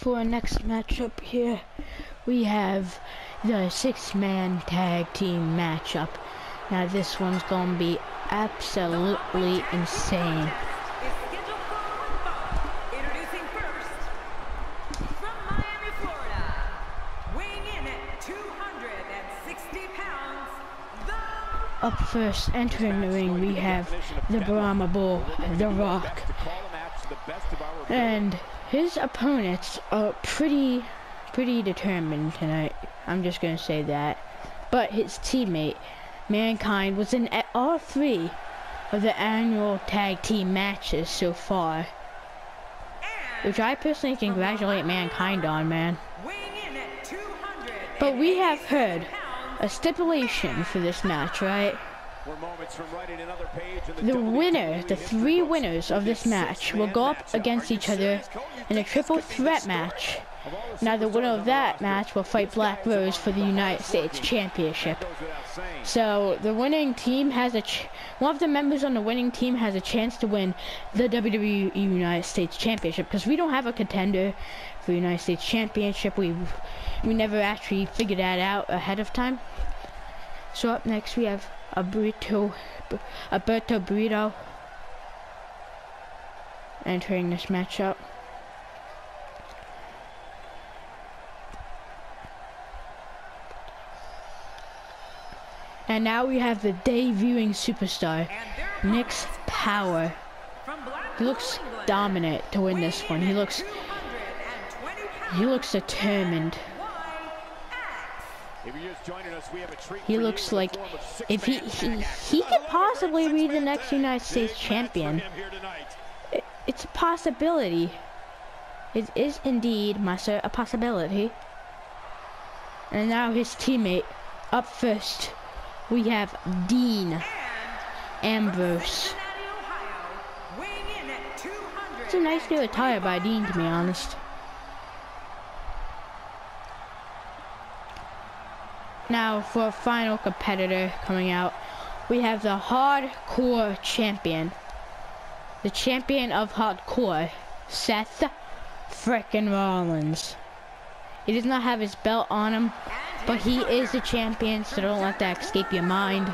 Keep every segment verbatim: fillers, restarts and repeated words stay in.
for our next matchup here. We have the six-man tag team matchup. Now this one's gonna be absolutely insane. Introducing first, from Miami, Florida, weighing in at two hundred sixty pounds, the... Up first, entering the ring, we have the Brahma Bull, The Rock. And his opponents are pretty, pretty determined tonight. I'm just gonna say that. But his teammate, Mankind, was in at all three of the annual tag team matches so far, which I personally congratulate Mankind on, man. But we have heard a stipulation for this match, right? The winner, the three winners of this match will go up against each other in a triple threat match. Now the winner of that match will fight Black Rose for the United States Championship. So the winning team has a ch one of the members on the winning team has a chance to win the W W E United States Championship, because we don't have a contender for the United States Championship. We we never actually figured that out ahead of time. So up next we have a burrito, Alberto Burrito entering this matchup. And now we have the debuting superstar, Nick's Power. He looks dominant to win this one. He looks, he looks determined. He looks like if he he, he could possibly be the next United States champion. It, it's a possibility. It is indeed, master, a possibility. And now his teammate. Up first, we have Dean Ambrose. It's a nice new attire by Dean, to be honest. Now for a final competitor coming out, we have the Hardcore Champion. The champion of Hardcore, Seth frickin' Rollins. He does not have his belt on him, but he is the champion, so don't let that escape your mind.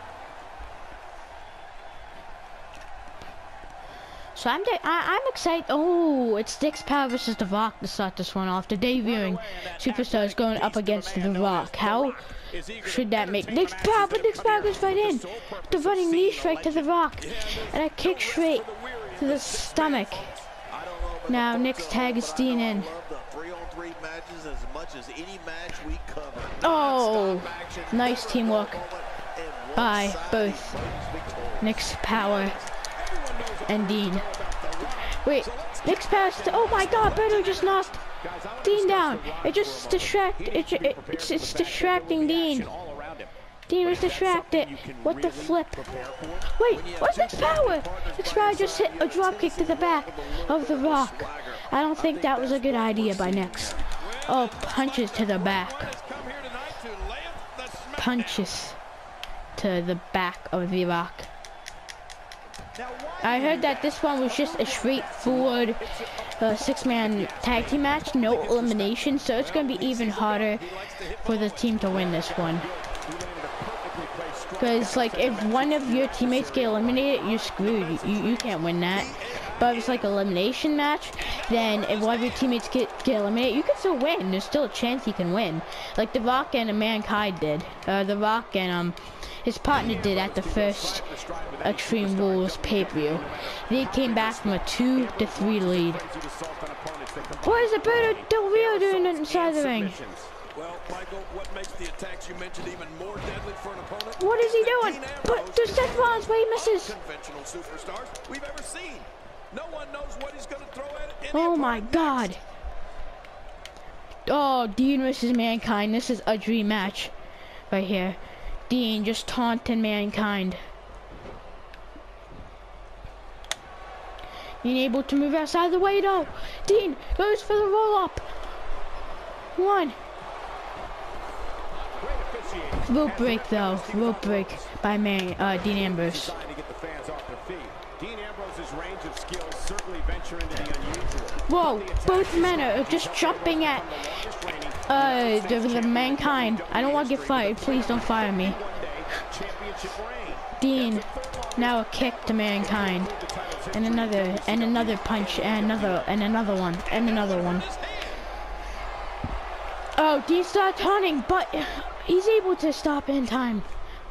So I'm I, I'm excited. Oh, it's Nick's Power versus The Rock to start this one off. The debuting superstars going up against The Rock. How should that make Nick's Power? But Nick's Power goes right in. The running knee strike to The Rock, and a kick straight to the stomach. Now Nick's tag is Dean in. Oh, nice teamwork by both Nick's Power and Dean. Wait, Nick's Power. Oh my God, Berto just knocked Dean down. It just distract. It, it, it's it's distracting Dean. Dean was distracted. What the flip? Wait, what's Nick's Power? Nick's Power just hit a drop kick to the back of The Rock. I don't think that was a good idea by Nick's. Oh, punches to the back. Punches to the back of The Rock. I heard that this one was just a straightforward uh, six-man tag team match, no elimination, so it's going to be even harder for the team to win this one. Because, like, if one of your teammates get eliminated, you're screwed. You, you can't win that. But if it's like an elimination match, then if one of your teammates get, get eliminated, you can still win. There's still a chance you can win. Like The Rock and Mankind did. Uh, The Rock and um, his partner did at the first Extreme Rules pay-per-view. They came back from a two to three lead. What is Alberto Del Rio doing inside the ring? Well, Michael, what makes the attacks you mentioned even more deadly for an opponent? What is he doing? But there's Seth Rollins, but he misses. Conventional superstars we've ever seen. No one knows what he's going to throw at it. Oh my God. Oh, Dean versus Mankind. This is a dream match right here. Dean just taunting Mankind. Being able to move outside the way though. Dean goes for the roll up. One. Rope break though. Rope break by Man, uh, Dean Ambrose. Dean Ambrose's range of skills certainly venture into the unusual. Whoa, both men are just jumping at uh, the, the Mankind. I don't want to get fired. Please don't fire me. Dean, now a kick to Mankind. And another, and another punch, and another, and another one, and another one. Oh, Dean started taunting, but he's able to stop in time.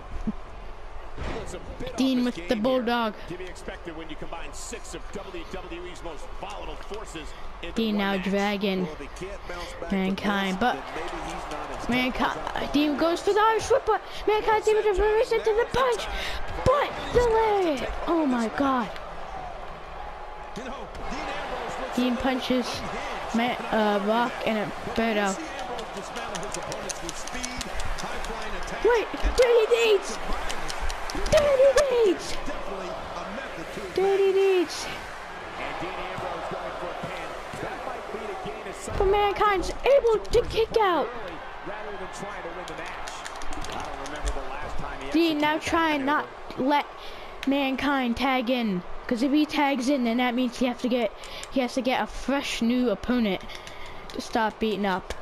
Dean with the bulldog. Dean now dragging Mankind, but Mankind. Dean goes for the Irish whip, but Mankind's able to reverse into the punch, but the leg. Oh my God. Dean punches Man, uh, Rock and a Birdo. Wait, Dirty Deeds! Dirty Deeds! Dirty Deeds! But Mankind's able to kick out. Dean now trying not let Mankind tag in, because if he tags in, then that means he has to get he has to get a fresh new opponent to stop beating up.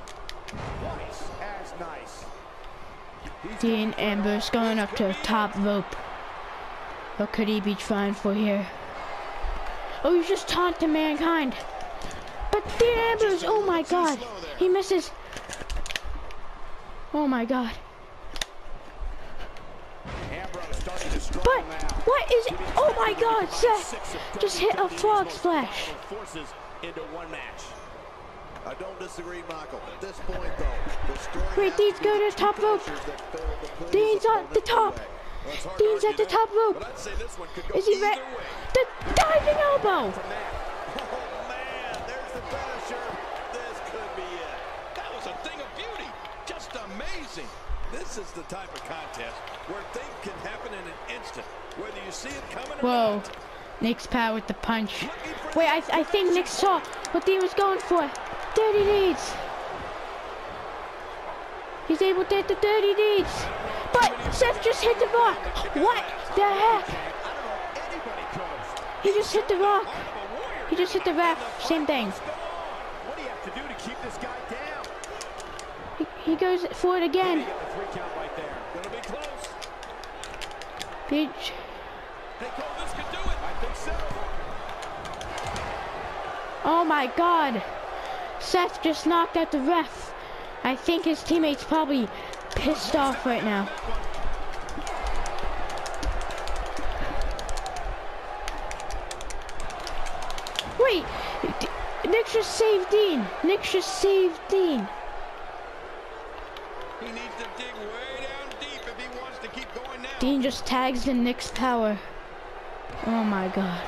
Dean Ambrose going up to the top rope. What could he be trying for here? Oh, he's just taunting Mankind. But Dean Ambrose, oh my God, he misses. Oh my God. But what is it? Oh my God, Seth just hit a frog splash. I don't disagree, Michael. At this point, though, the story. Wait, Dean's going to the top rope. Dean's at the top. Dean's at the top rope. Is he ready? The diving elbow. Oh man, there's the finisher. This could be it. That was a thing of beauty. Just amazing. This is the type of contest where things can happen in an instant, whether you see it coming or Whoa. not. Nick's power with the punch. Wait, I, I think Nick saw what Dean was going for. Dirty Deeds. He's able to hit the Dirty Deeds. But Seth just hit the Rock. What the heck? He just hit the Rock. He just hit the ref. Same thing. What do you have to do to keep this guy down? He, he goes for it again. Beach. Oh my God. Seth just knocked out the ref. I think his teammate's probably pissed off right now. Wait, Nick just saved Dean. Nick just saved Dean. He needs to dig way down deep if he wants to keep going now. Dean just tags in Nick's power. Oh my God.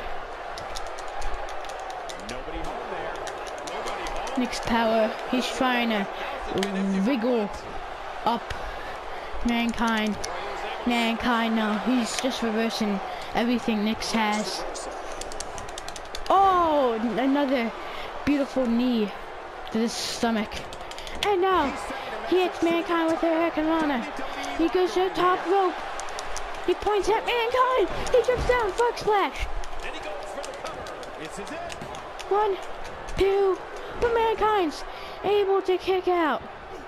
Nobody home there. Nobody home. Nick's power. He's trying to wriggle up Mankind. Mankind, no, he's just reversing everything Nick has. Oh, another beautiful knee to the stomach. And now he hits Mankind with a hurricanrana. He goes to the top rope. He points at Mankind. He jumps down, frog splash. And he goes for the cover. This is it. One, two, but Mankind's able to kick out.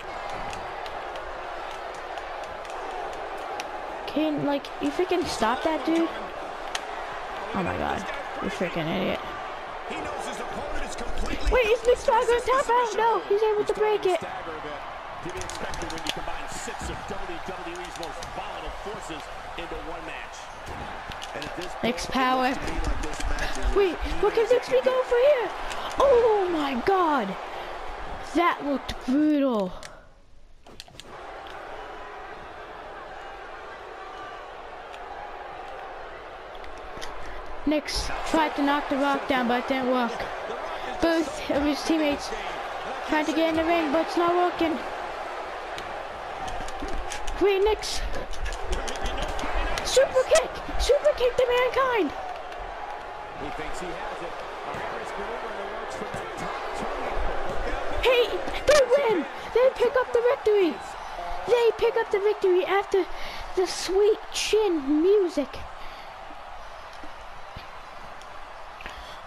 Can, like, you freaking stop that dude? Oh my God, you freaking idiot. He knows his opponent is completely. Wait, is Nick Stagger on top out? No, he's able to break it. To be expected when you combine six of W W E's most volatile forces into one match. And at this Nick's power. Wait, what can Nick be going for here? Oh my God, that looked brutal. Nick's tried to knock the Rock down, but it didn't work. Both of his teammates tried to get in the ring, but it's not working. Wait, Nick's super kick, super kick to Mankind. He thinks he has it. A Hey, they win. They pick up the victory. They pick up the victory after the sweet chin music.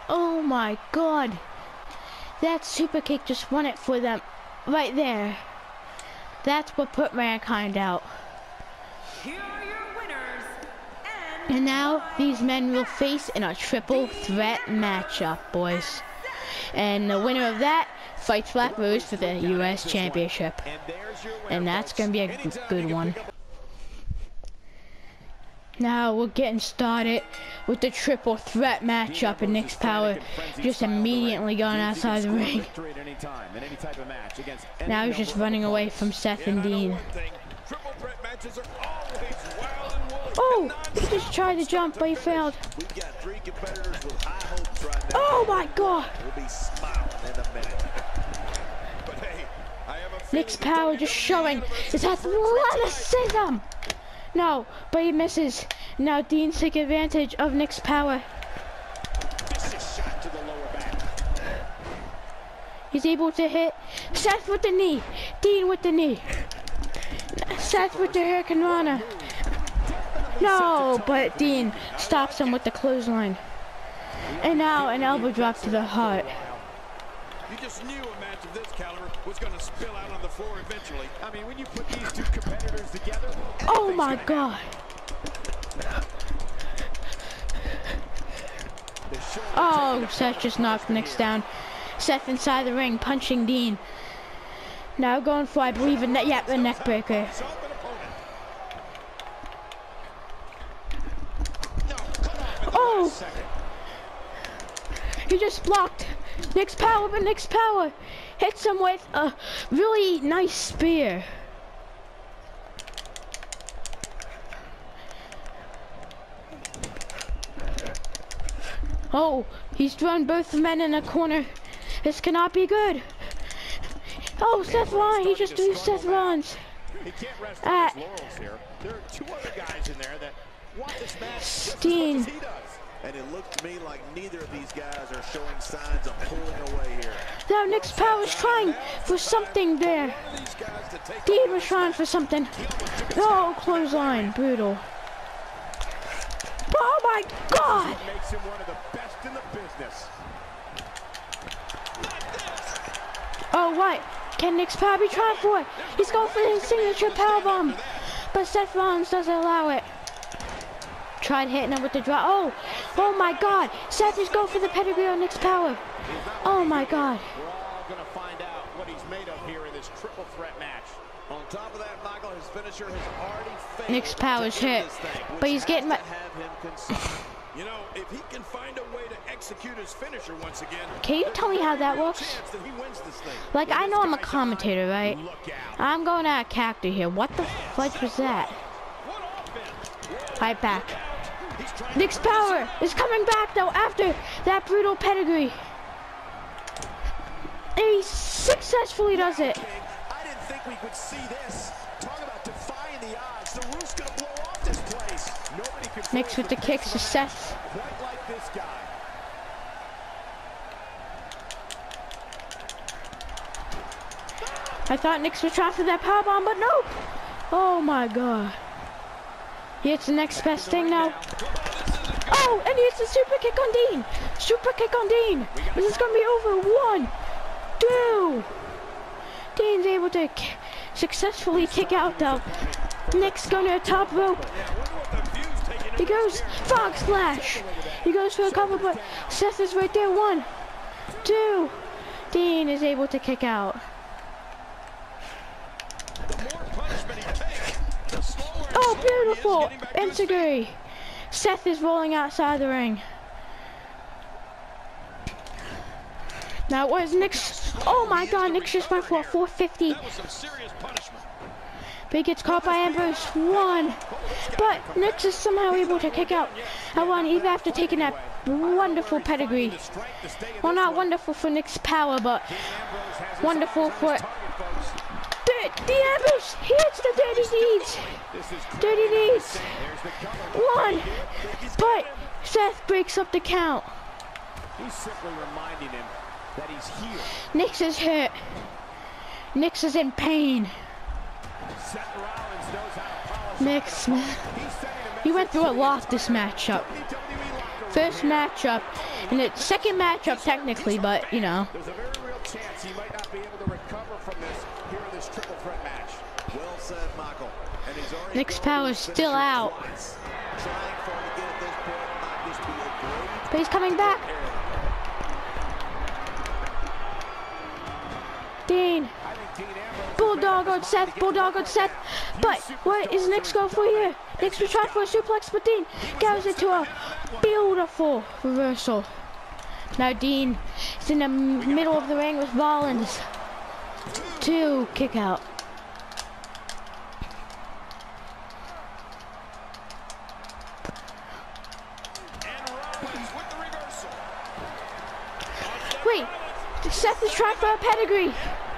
Oh my God. That super kick just won it for them right there. That's what put Mankind out. Here are your winners. And now these men will face in a triple threat matchup, boys. And the winner of that fights Black Rose for the U S Championship. And that's going to be a good one. Now we're getting started with the triple threat matchup, and Nick's Power just immediately going outside the ring. Now he's just running away from Seth and Dean. Oh, he just tried to jump, but he failed. Oh my God! Nick's Power just showing his athleticism. No, but he misses. Now Dean's taking advantage of Nick's power. He's able to hit Seth with the knee. Dean with the knee. Seth with the Hurricane Rana. No, but Dean stops him with the clothesline. And now an elbow drop to the heart. You just knew a match of this caliber was going to spill out on the floor eventually. I mean, when you put these two competitors together. Oh my God. Oh, Seth just knocked Nick down. Seth inside the ring, punching Dean. Now going for, I believe, a net, yep, a neck breaker. Oh! He just blocked Nick's power, but Nick's power hits him with a really nice spear. Oh, he's thrown both men in a corner. This cannot be good. Oh, Seth Rollins, he just threw Seth Rollins. He can't rest on his laurels here. There are two other guys in there that want this match just as much as he does. And it looked to me like neither of these guys are showing signs of pulling away here. Now Nick's Power is trying for something there. Dean was trying for something. Oh, clothesline, brutal. Oh my God! Makes him one of the best in the business. Oh, what? Can Nick's Power be trying for it? He's going for his signature powerbomb, but Seth Rollins doesn't allow it. Tried hitting him with the drop. Oh, oh my God! Seth is going for the pedigree on Nick's Power. Oh my God! We're all gonna find out what he's made of here in this triple threat match. On top of that, Michael, his finisher has already failed. Nick's Power's hit, but he's getting my. You know, if he can find a way to execute his finisher once again. Can you tell me how that works? Like, I know I'm a commentator, right? I'm going out of character here. What the fudge was that? Right back. Nick's Power is coming back though after that brutal pedigree. And he successfully does it. I didn't think we could see this. Talk about defying the odds. The roof's gonna blow off this place. Nobody could. Nick's with the kicks to Seth. Quite like this guy. I thought Nick's was trying for that powerbomb, but nope. Oh my God. He hits the next best thing now. Oh, and he hits the super kick on Dean. Super kick on Dean. This is gonna be over. One, two. Dean's able to successfully kick out though. Nick's going to the top rope. He goes frog splash. He goes for a cover, but Seth is right there. One, two. Dean is able to kick out. Oh, beautiful! Integrity. Seth is rolling outside the ring. Now, what is Nick's? Oh my God, Nick just went for a four fifty. But he gets caught by Ambrose. One. But Nick is somehow able to kick out at one, even after taking that wonderful pedigree. Well, not wonderful for Nick's power, but wonderful for the, the Ambrose. He hits the dirty deeds. Dirty deeds. One. But Seth breaks up the count. He's simply reminding him that he's here. Nick's is hurt. Nick's is in pain. Nick's, he went through a lot this matchup. first matchup, and the second matchup technically, but you know. There's a very real chance he might not be able to recover from this here in this triple threat match. Well said, Michael. And he's already Nick's power's still out. Trying for him to get at this point might just be a great. But he's coming back. Dean. Bulldog on Seth. Bulldog on Seth. But what is Nick's going for here? Nick's was trying for a suplex, but Dean goes into a beautiful reversal. Now Dean is in the middle of the ring with Rollins. Two kick out. Wait, Seth is trying for a pedigree.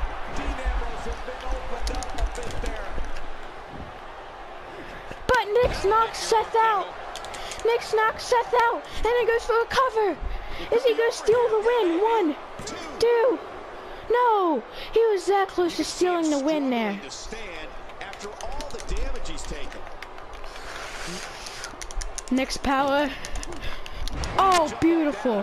But Nick knocks Seth out. Nick knocks Seth out, and then goes for a cover. Is he gonna steal the win? One, two. No, he was that close to stealing the win there. Nick's power. Oh, beautiful.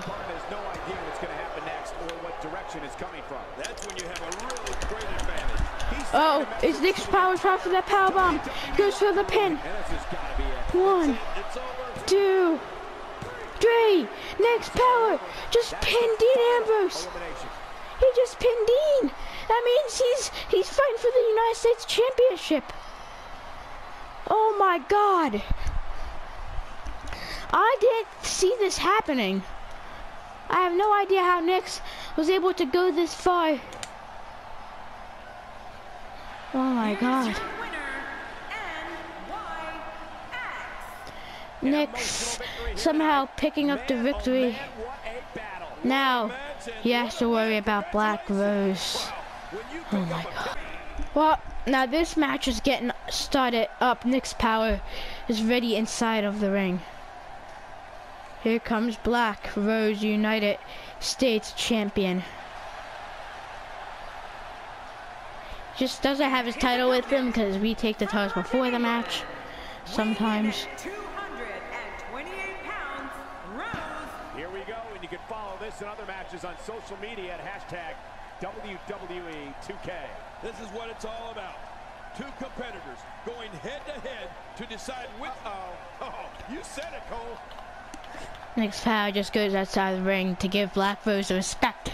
Oh, is Nick's power trying for that power bomb? Goes for the pin. One, two, three. Nick's power just pinned Dean Ambrose. He just pinned Dean. That means he's he's fighting for the United States Championship. Oh my God. I didn't see this happening. I have no idea how Nick's was able to go this far. Oh my God. Nick's somehow picking up the victory. Now he has to worry about Black Rose. Oh my God. Well, now this match is getting started up. Nick's power is ready inside of the ring. Here comes Black Rose, United States Champion. Just doesn't have his title with him because we take the titles before the match sometimes. Here we go, and you can follow this and other matches on social media at hashtag W W E two K. This is what it's all about. Two competitors going head to head to decide which. Oh, oh, you said it, Cole. Nick's power just goes outside the ring to give Black Rose the respect.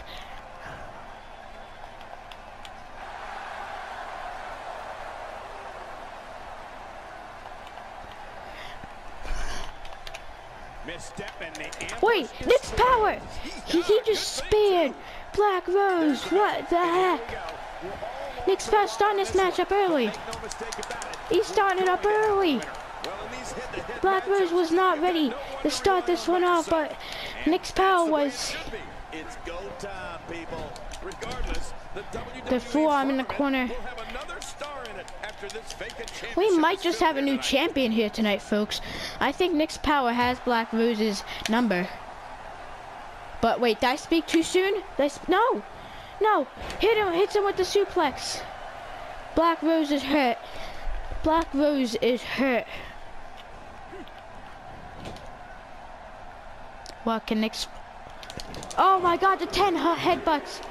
Wait, Nick's power! He, he just speared Black Rose. What the heck? Nick's power starting this match up early. He started up early. Black Rose was not ready to start this one off, but Nick's power was. It's go time, people. Regardless, the W W E the forearm in the corner. We might just have a new champion here tonight, folks. I think Nick's power has Black Rose's number. But wait, did I speak too soon? Did I sp no, no. Hit him, hits him with the suplex. Black Rose is hurt. Black Rose is hurt. What can Nick's? Oh my God, the ten headbutts.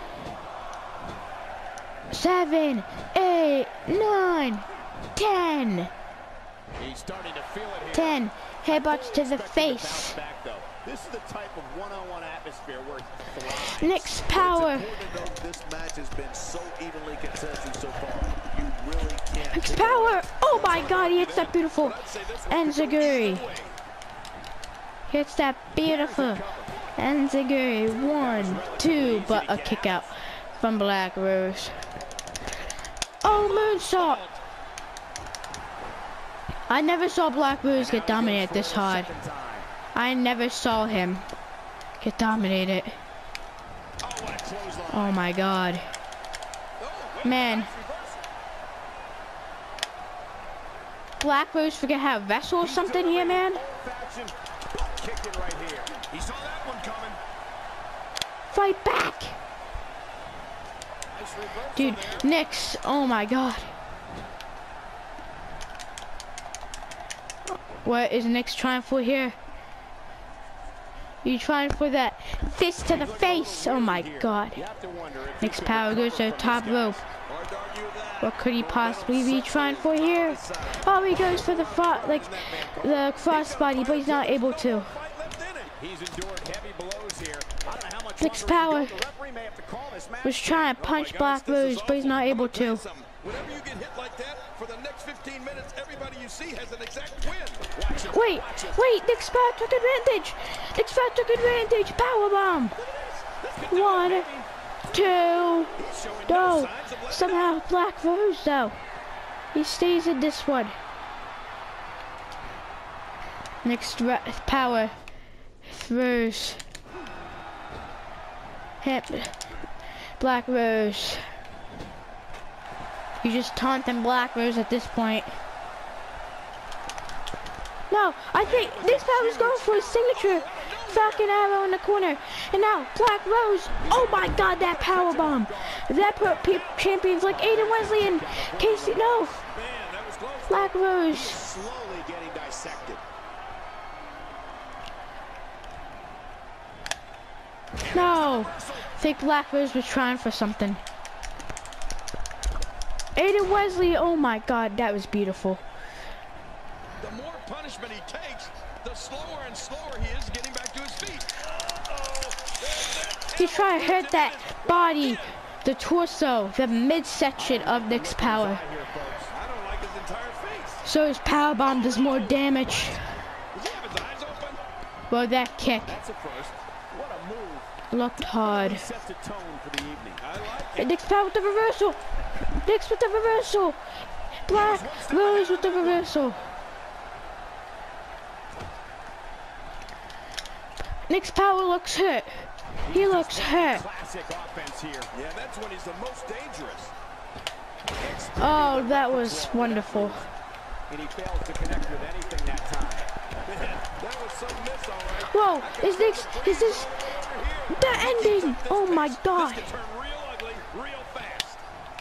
Seven, eight, nine, ten. He's starting to feel it here. Ten headbutts to the face. This is the type of one-on-one atmosphere where it's Nick's power. This match has been so evenly contested so far. You really can't. Nick's power. Oh my God, he hits that beautiful enziguri. Hits that beautiful enziguri. One, two, but a kick out from Black Rose. Oh, moonsault. I never saw Black Rose get dominated this hard. I never saw him get dominated. Oh my God. Man. Black Rose forget how to wrestle or something here, man. Fight back. Dude, Nick's, oh my God. What is Nick's trying for here? You trying for that fist to the face? Oh my God. Nick's power goes to the top rope. What could he possibly be trying for here? Oh, he goes for the fro- like the crossbody, but he's not able to. Nick's power was trying to punch Black Rose, but he's not able to. Whenever you get hit like that, for the next fifteen minutes, everybody you see has an exact win. Wait, wait, Nick's power took advantage. Nick's power took advantage. Powerbomb. One, two, no. Somehow Black Rose though. He stays in this one. Nick's power throws him. Black Rose. You just taunting Black Rose at this point. No, I think this guy was going for his signature Falcon Arrow in the corner. And now Black Rose. Oh my God, that power bomb. That put champions like Aiden Wesley and Casey. No. Black Rose. Slowly getting dissected. No. I think Black Rose was trying for something. Aiden Wesley, oh my God, that was beautiful. The more punishment he takes, the slower and slower he is getting back to his feet. Uh-oh. He's trying to hurt that body, the torso, the midsection of Nick's power. I don't like his entire face. So his power bomb does more damage. Does he have his eyes open? Well, that kick That's a first. What a move. looked hard. He sets the tone for the evening. I like it. And Nick's power with the reversal. Nick's with the reversal. Black Rose with the reversal. Nick's power looks hurt. He looks hurt. Classic offense here. Yeah, that's when he's the most dangerous. Oh, that was wonderful. And he fails to connect with anything that time. Man, that was some miss, all right. Whoa, is Nick's, is this the ending? Oh my God. This could turn real ugly real fast.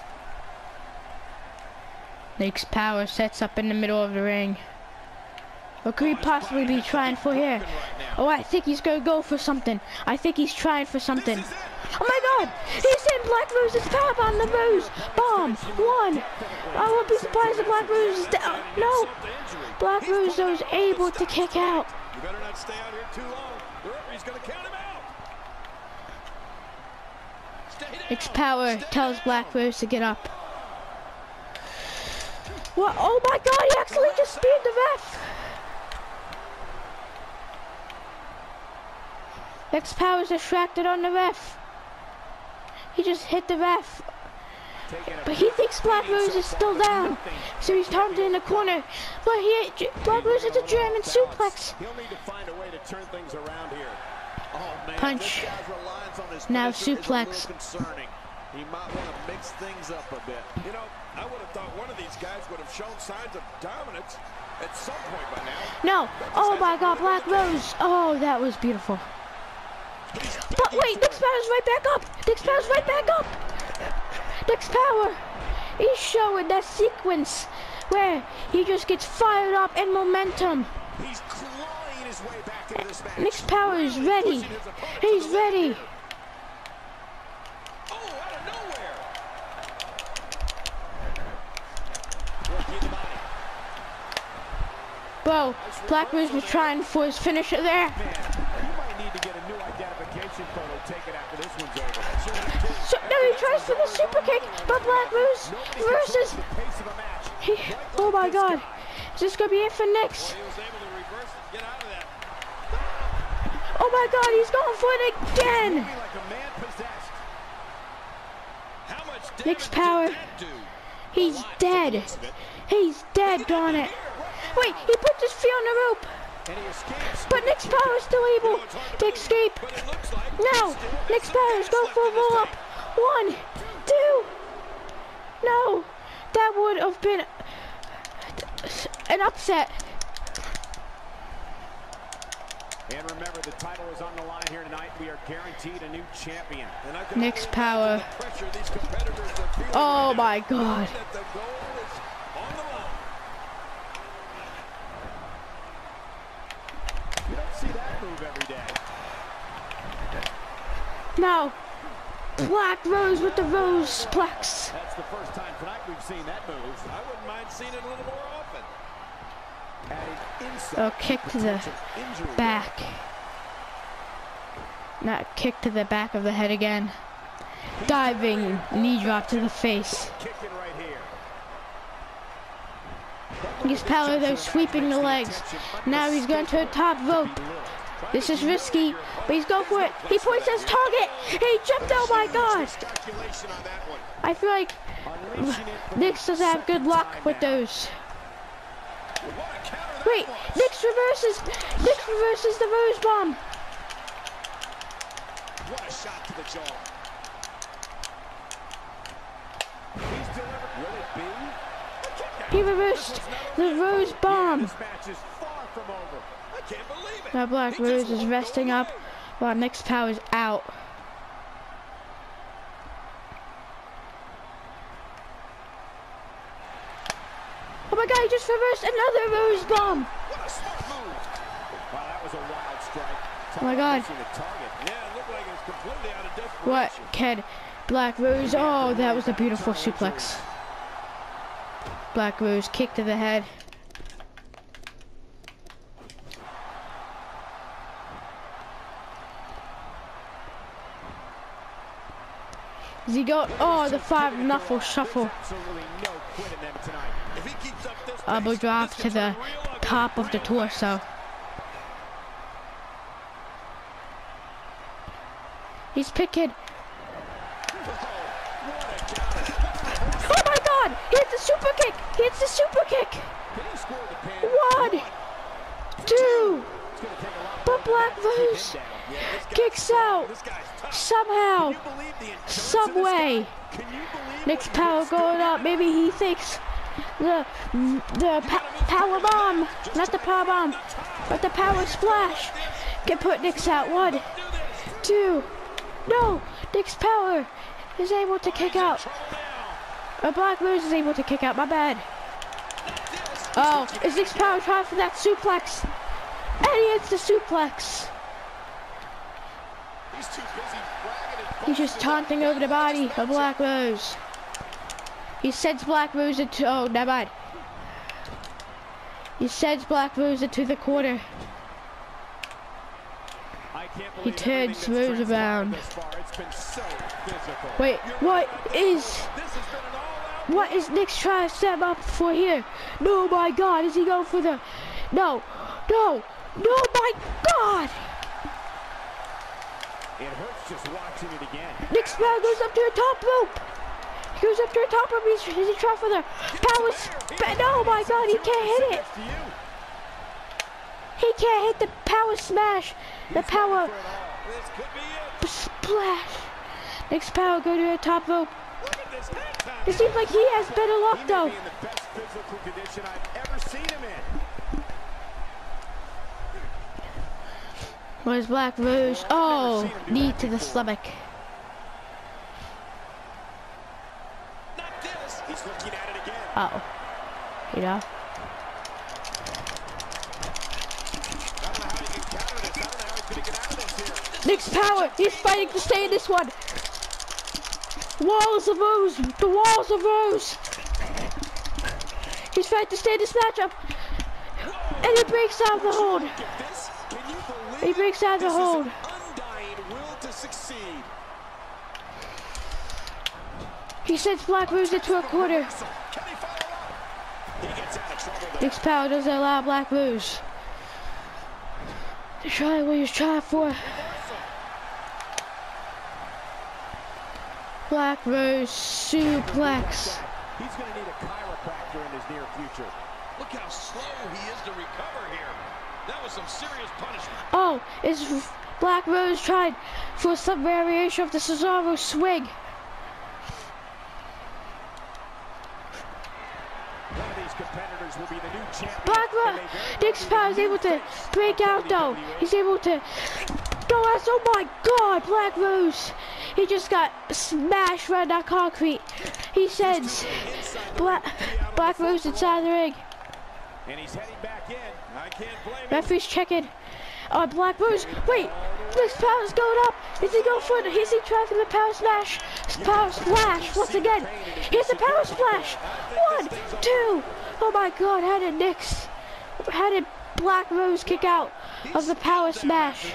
Nick's power sets up in the middle of the ring. What could he possibly be trying for here? Oh, I think he's gonna go for something. I think he's trying for something. Oh my God! He's in Black Rose's power bomb. The Rose bomb. One. I won't be surprised if Black Rose is down. No. Black Rose was able to kick out. You better not stay out here too long. The referee's gonna count him out. Stay down. Nick's power Stay tells down. Black Rose to get up. What? Oh my God! He actually just speared the ref. Nick's power is distracted on the ref. He just hit the ref. But he thinks Black Rose is still down. So he's turned in the corner. But he, Black Rose is a German suplex. He'll need to find a way to turn things around here. Oh man, Punch. this guy's reliance on his Now finisher is a suplex. little concerning. He might want to mix things up a bit. You know, I would have thought one of these guys would have shown signs of dominance at some point by now. No. Oh my God, Black Rose. Oh, that was beautiful. But wait, Nick's power's right back up. Nick's power's right back up. Nick's power. He's showing that sequence where he just gets fired up in momentum. He's clawing his way back into this match. Nick's power is ready. He's ready. Oh, out of nowhere. Bro, Black Rose was trying for his finisher there. Man, you might need to get a new identification photo taken after this one's over. So now he tries for the super kick, but Black Rose versus. The pace of a match. He, oh my God, is this gonna be it for Nick's? He was able to reverse it, get out of that. Oh my God, he's going for it again. Moving like a man possessed. How much damage Nick's did power. that do? He's dead. He's dead, darn it. Wait, he puts his feet on the rope. And he escapes. But Nick's power is still able to escape. But it looks like No, Nick's power is going for a roll up. One, two. No, that would have been an upset. And remember, the title is on the line here tonight. We are guaranteed a new champion. And I can Nick's only power. imagine the pressure these competitors are feeling Oh right my now, God. knowing that the goal is on the line. You don't see that move every day. Now, Black Rose with the Rose Plex. That's the first time tonight we've seen that move. I wouldn't mind seeing it a little more often. Adding insult Oh, kick to the injury. back. Not kick to the back of the head again. Diving knee drop to the face. Kicking right here. He's power though, sweeping the legs. Now he's going to a top rope. This is risky, but he's going for it. He points his target. He jumped. Oh my God! I feel like Nix doesn't have good luck with those. Wait, Nix reverses. Nix reverses the Rose Bomb. What a shot to the jaw. He's delivered. Will it be? He reversed the Rose Bomb. This match is far from over. I can't believe it. Now Black Rose is resting up while Nix Power's out. Oh my God, he just reversed another Rose Bomb. What a smart move. Wow, that was a wild strike. Oh my God. Missing the target. Yeah, it looked like it was completely out of desperation. What, kid? Black Rose, oh, that was a beautiful suplex. Black Rose kick to the head. Does he go? Oh, the five knuckle shuffle. Absolutely no quit in them tonight. If he keeps up this Elbow pace, drop this to could the turn real ugly. top of the torso. He's picking. Oh my God! He hits the super kick! He hits the super kick! Can he score the pin? One, two, It's gonna take a lot but Black Rose Yeah, this guy's kicks strong. out This guy's tough. somehow, Can you believe the endurance some of this way. guy? Can you believe Nick's what power he's going up. Maybe he thinks the the pa power bomb, not the power bomb, but the power splash can put Nick's out. One, two, no, Nick's power is able to kick out. A Black Rose is able to kick out. My bad. Oh, is Nick's power trying for that suplex? And he hits the suplex. He's too busy bragging and He's just taunting over the body of Black Rose. He sends Black Rose into, oh, never mind. He sends Black Rose into the corner. I can't He believe turns everything Rose that's around. transpired thus far. It's been so physical. Wait, what is, this has been an all-out. what is Nick's trying to set him up for here? No, my God, is he going for the, no, no, no, my God! It hurts just watching it again. Nick's power goes up to the top rope. He goes up to the top rope. He's, he's trying for the power sp- no, my God, he can't hit it. Next to you. He can't hit the power smash. The power This could be it. splash. Nick's power go to the top rope. Look at this head time. It seems like he has better He luck may though. be in the best physical condition I've ever seen him in. Where's Black Rose? Oh, knee to the stomach. Not this. He's looking at it again. Uh oh. You know? I don't know how he can counter this. I don't know how he's going to get out of this here. Nick's power. He's fighting to stay in this one. Walls of Rose. The walls of Rose. He's fighting to stay in this matchup. And he breaks out of the hold. Look at this. Can you believe He breaks out of the this hold. is an undying will to succeed. He sends Black Rose into a corner. Can he follow up? He gets out of trouble there. Nick's power doesn't allow Black Rose to try what he's trying for. Black Rose suplex. He's going to need a chiropractor in his near future. Look how slow he is to recover here. That was some serious punishment. Oh, is Black Rose trying for some variation of the Cesaro swing? One of these competitors will be the new champion. Black Rose, and they very well Nick's be power the is new able to face break of out though. W W E. He's able to go as, oh my God, Black Rose. He just got smashed right on that concrete. He sends Black, Black Rose inside the ring. And he's heading back in. I can't blame him. Referee's checking. Oh, Black Rose, wait, This power's going up. Is he going for it? Is he trying for the power smash? Power splash once again. Here's the power splash. One, two. Oh my God! How did Nix? How did Black Rose kick out of the power smash?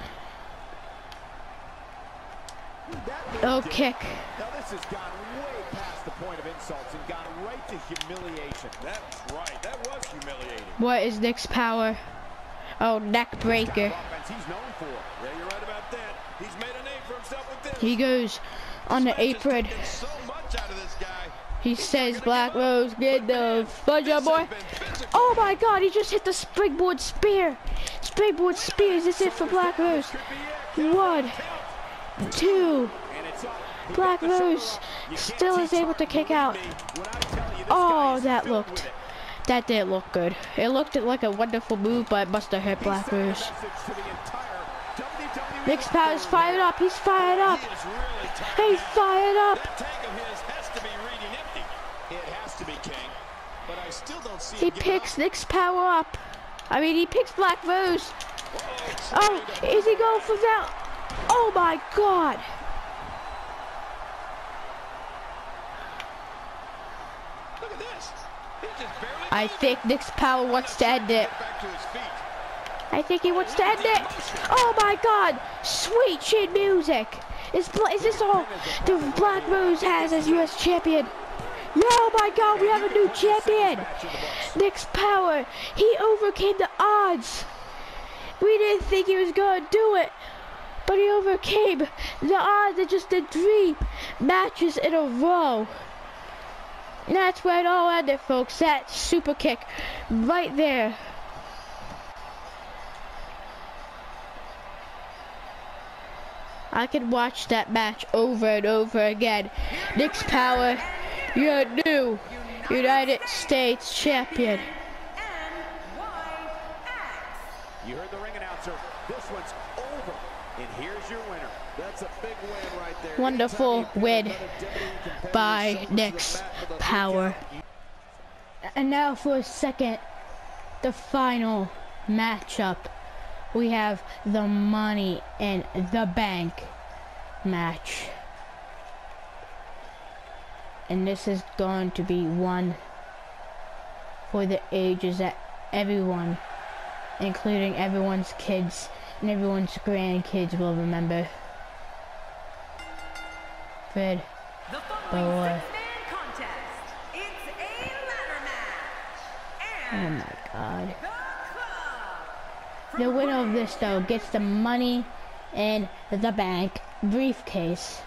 Oh, kick. Now this has gone way past the point of insults and gone right to humiliation. That's right. That was humiliating. What is Nick's power? Oh, neck breaker. He's known for. Yeah, you're right about that. He's made a name for himself with this. He goes on the apron. So much out of this guy. He says, Black Rose, get the fudge up, boy. Oh my God, he just hit the springboard spear. Springboard spear, is this it for Black Rose? One, two. Black Rose still is able to kick out. Oh, that looked, that didn't look good. It looked like a wonderful move, but it must have hurt Black Rose. Nick's power's fired up, he's fired up. He's fired up. He picks Nick's power up. I mean, he picks Black Rose. Oh, is he going for that? Oh my God. Look at this. He just barely I think Nick's power wants to end it. back to his feet. I think he wants to end it. Oh my God. Sweet shit music. Is, is this all the Black Rose has as U S champion? Oh my God, we have a new champion. Nick's power. He overcame the odds. We didn't think he was going to do it, but he overcame the odds and just did three matches in a row. And that's where it all ended, folks. That super kick right there. I could watch that match over and over again. Nick's power, your new United States champion. You heard the ring announcer. This one's over. And here's your winner. That's a big win right there. Wonderful win by Nick's power. And now for a second, the final matchup. We have the Money in the Bank match. And this is going to be one for the ages that everyone, including everyone's kids and everyone's grandkids, will remember. Fred, The boy. following six-man contest. It's a ladder match. Oh And my God. the club. The winner of this, though, gets the Money in the Bank briefcase.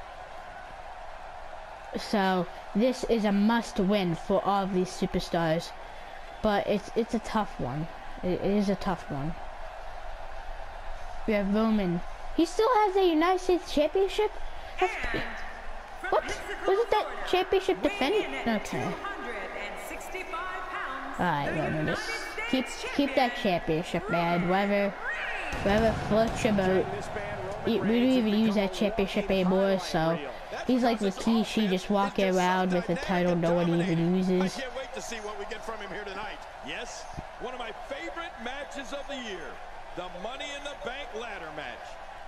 So this is a must-win for all of these superstars, but it's it's a tough one. It, it is a tough one. We have Roman. He still has a United States Championship. That's, And from what Mexico, wasn't that Florida, championship weighing defended? in at Okay. two hundred sixty-five pounds, All right, the Roman, just United keep States keep that champion, championship, man. Whatever, whatever floats your boat. We don't even use that championship anymore, so he's like Rikishi, just walking around with a title no one even uses. I can't wait to see what we get from him here tonight. Yes, one of my favorite matches of the year, the Money in the Bank ladder match.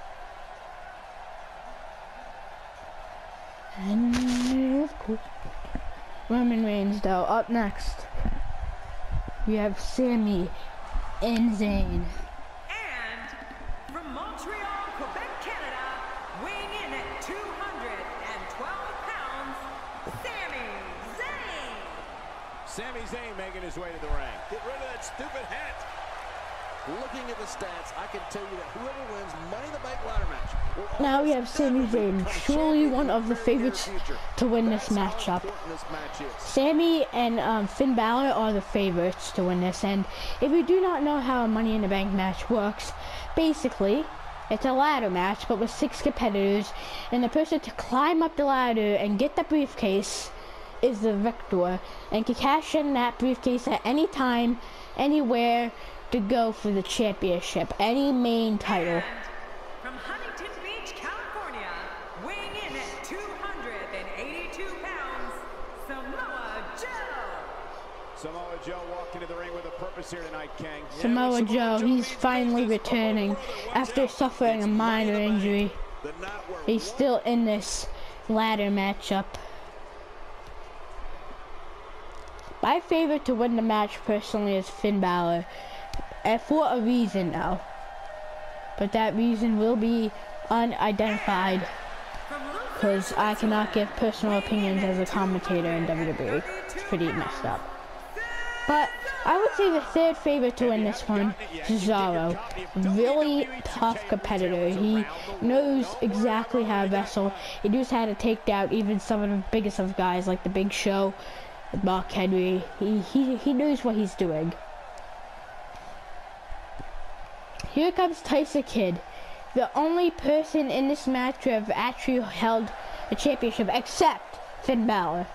And of course, Roman Reigns, though. Up next, we have Sami and Zayn. And from Montreal, Quebec, Canada, weighing in at two hundred twelve pounds, Sami Zayn. Sami Zayn making his way to the ring. Get rid of that stupid hat. Looking at the stats, I can tell you that whoever wins Money in the Bank ladder match will Now we have almost Sami definitely Zayn, become surely champion one in of the the very near favorites future. to win this That's how matchup. important this match is. Sami and um, Finn Balor are the favorites to win this, and if you do not know how a Money in the Bank match works, basically, it's a ladder match, but with six competitors, and the person to climb up the ladder and get the briefcase is the victor, and can cash in that briefcase at any time, anywhere, to go for the championship, any main title. And from Huntington Beach, California, weighing in at two hundred eighty-two pounds, Samoa Joe. Samoa Joe walking to the ring with a purpose here tonight, King. Samoa Joe, he's finally returning after suffering a minor injury. He's still in this ladder matchup. My favorite to win the match personally is Finn Balor, and for a reason now. But that reason will be unidentified, because I cannot give personal opinions as a commentator in W W E. It's pretty messed up. But I would say the third favorite to win this one is Cesaro. Really tough competitor. He knows exactly how to wrestle. He knows how to take down even some of the biggest of guys like the Big Show, Mark Henry. He, he, he knows what he's doing. Here comes Tyson Kidd, the only person in this match to have actually held a championship except Finn Balor.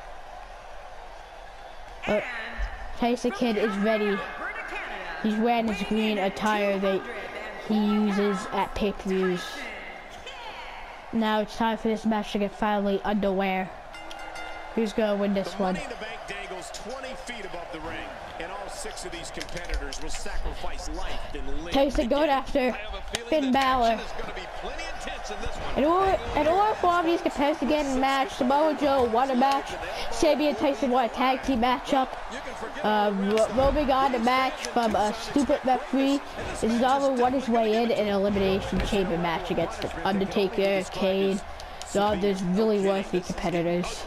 But Tyson Kidd is ready. He's wearing his green attire that he uses at pay-per-views. Now it's time for this match to get finally underway. Who's gonna win this one? Money in the Bank dangles twenty feet above the ring, and all six of these competitors will sacrifice life and limb. Tyson going after Finn Balor. In order, in order for all these competitors to get in the match, Samoa Joe won a match, Sami and Tyson won a tag team matchup. Uh, Roman got a match from a stupid referee. Cesaro won his way in an elimination chamber match against the Undertaker, Kane. So there's really worthy competitors.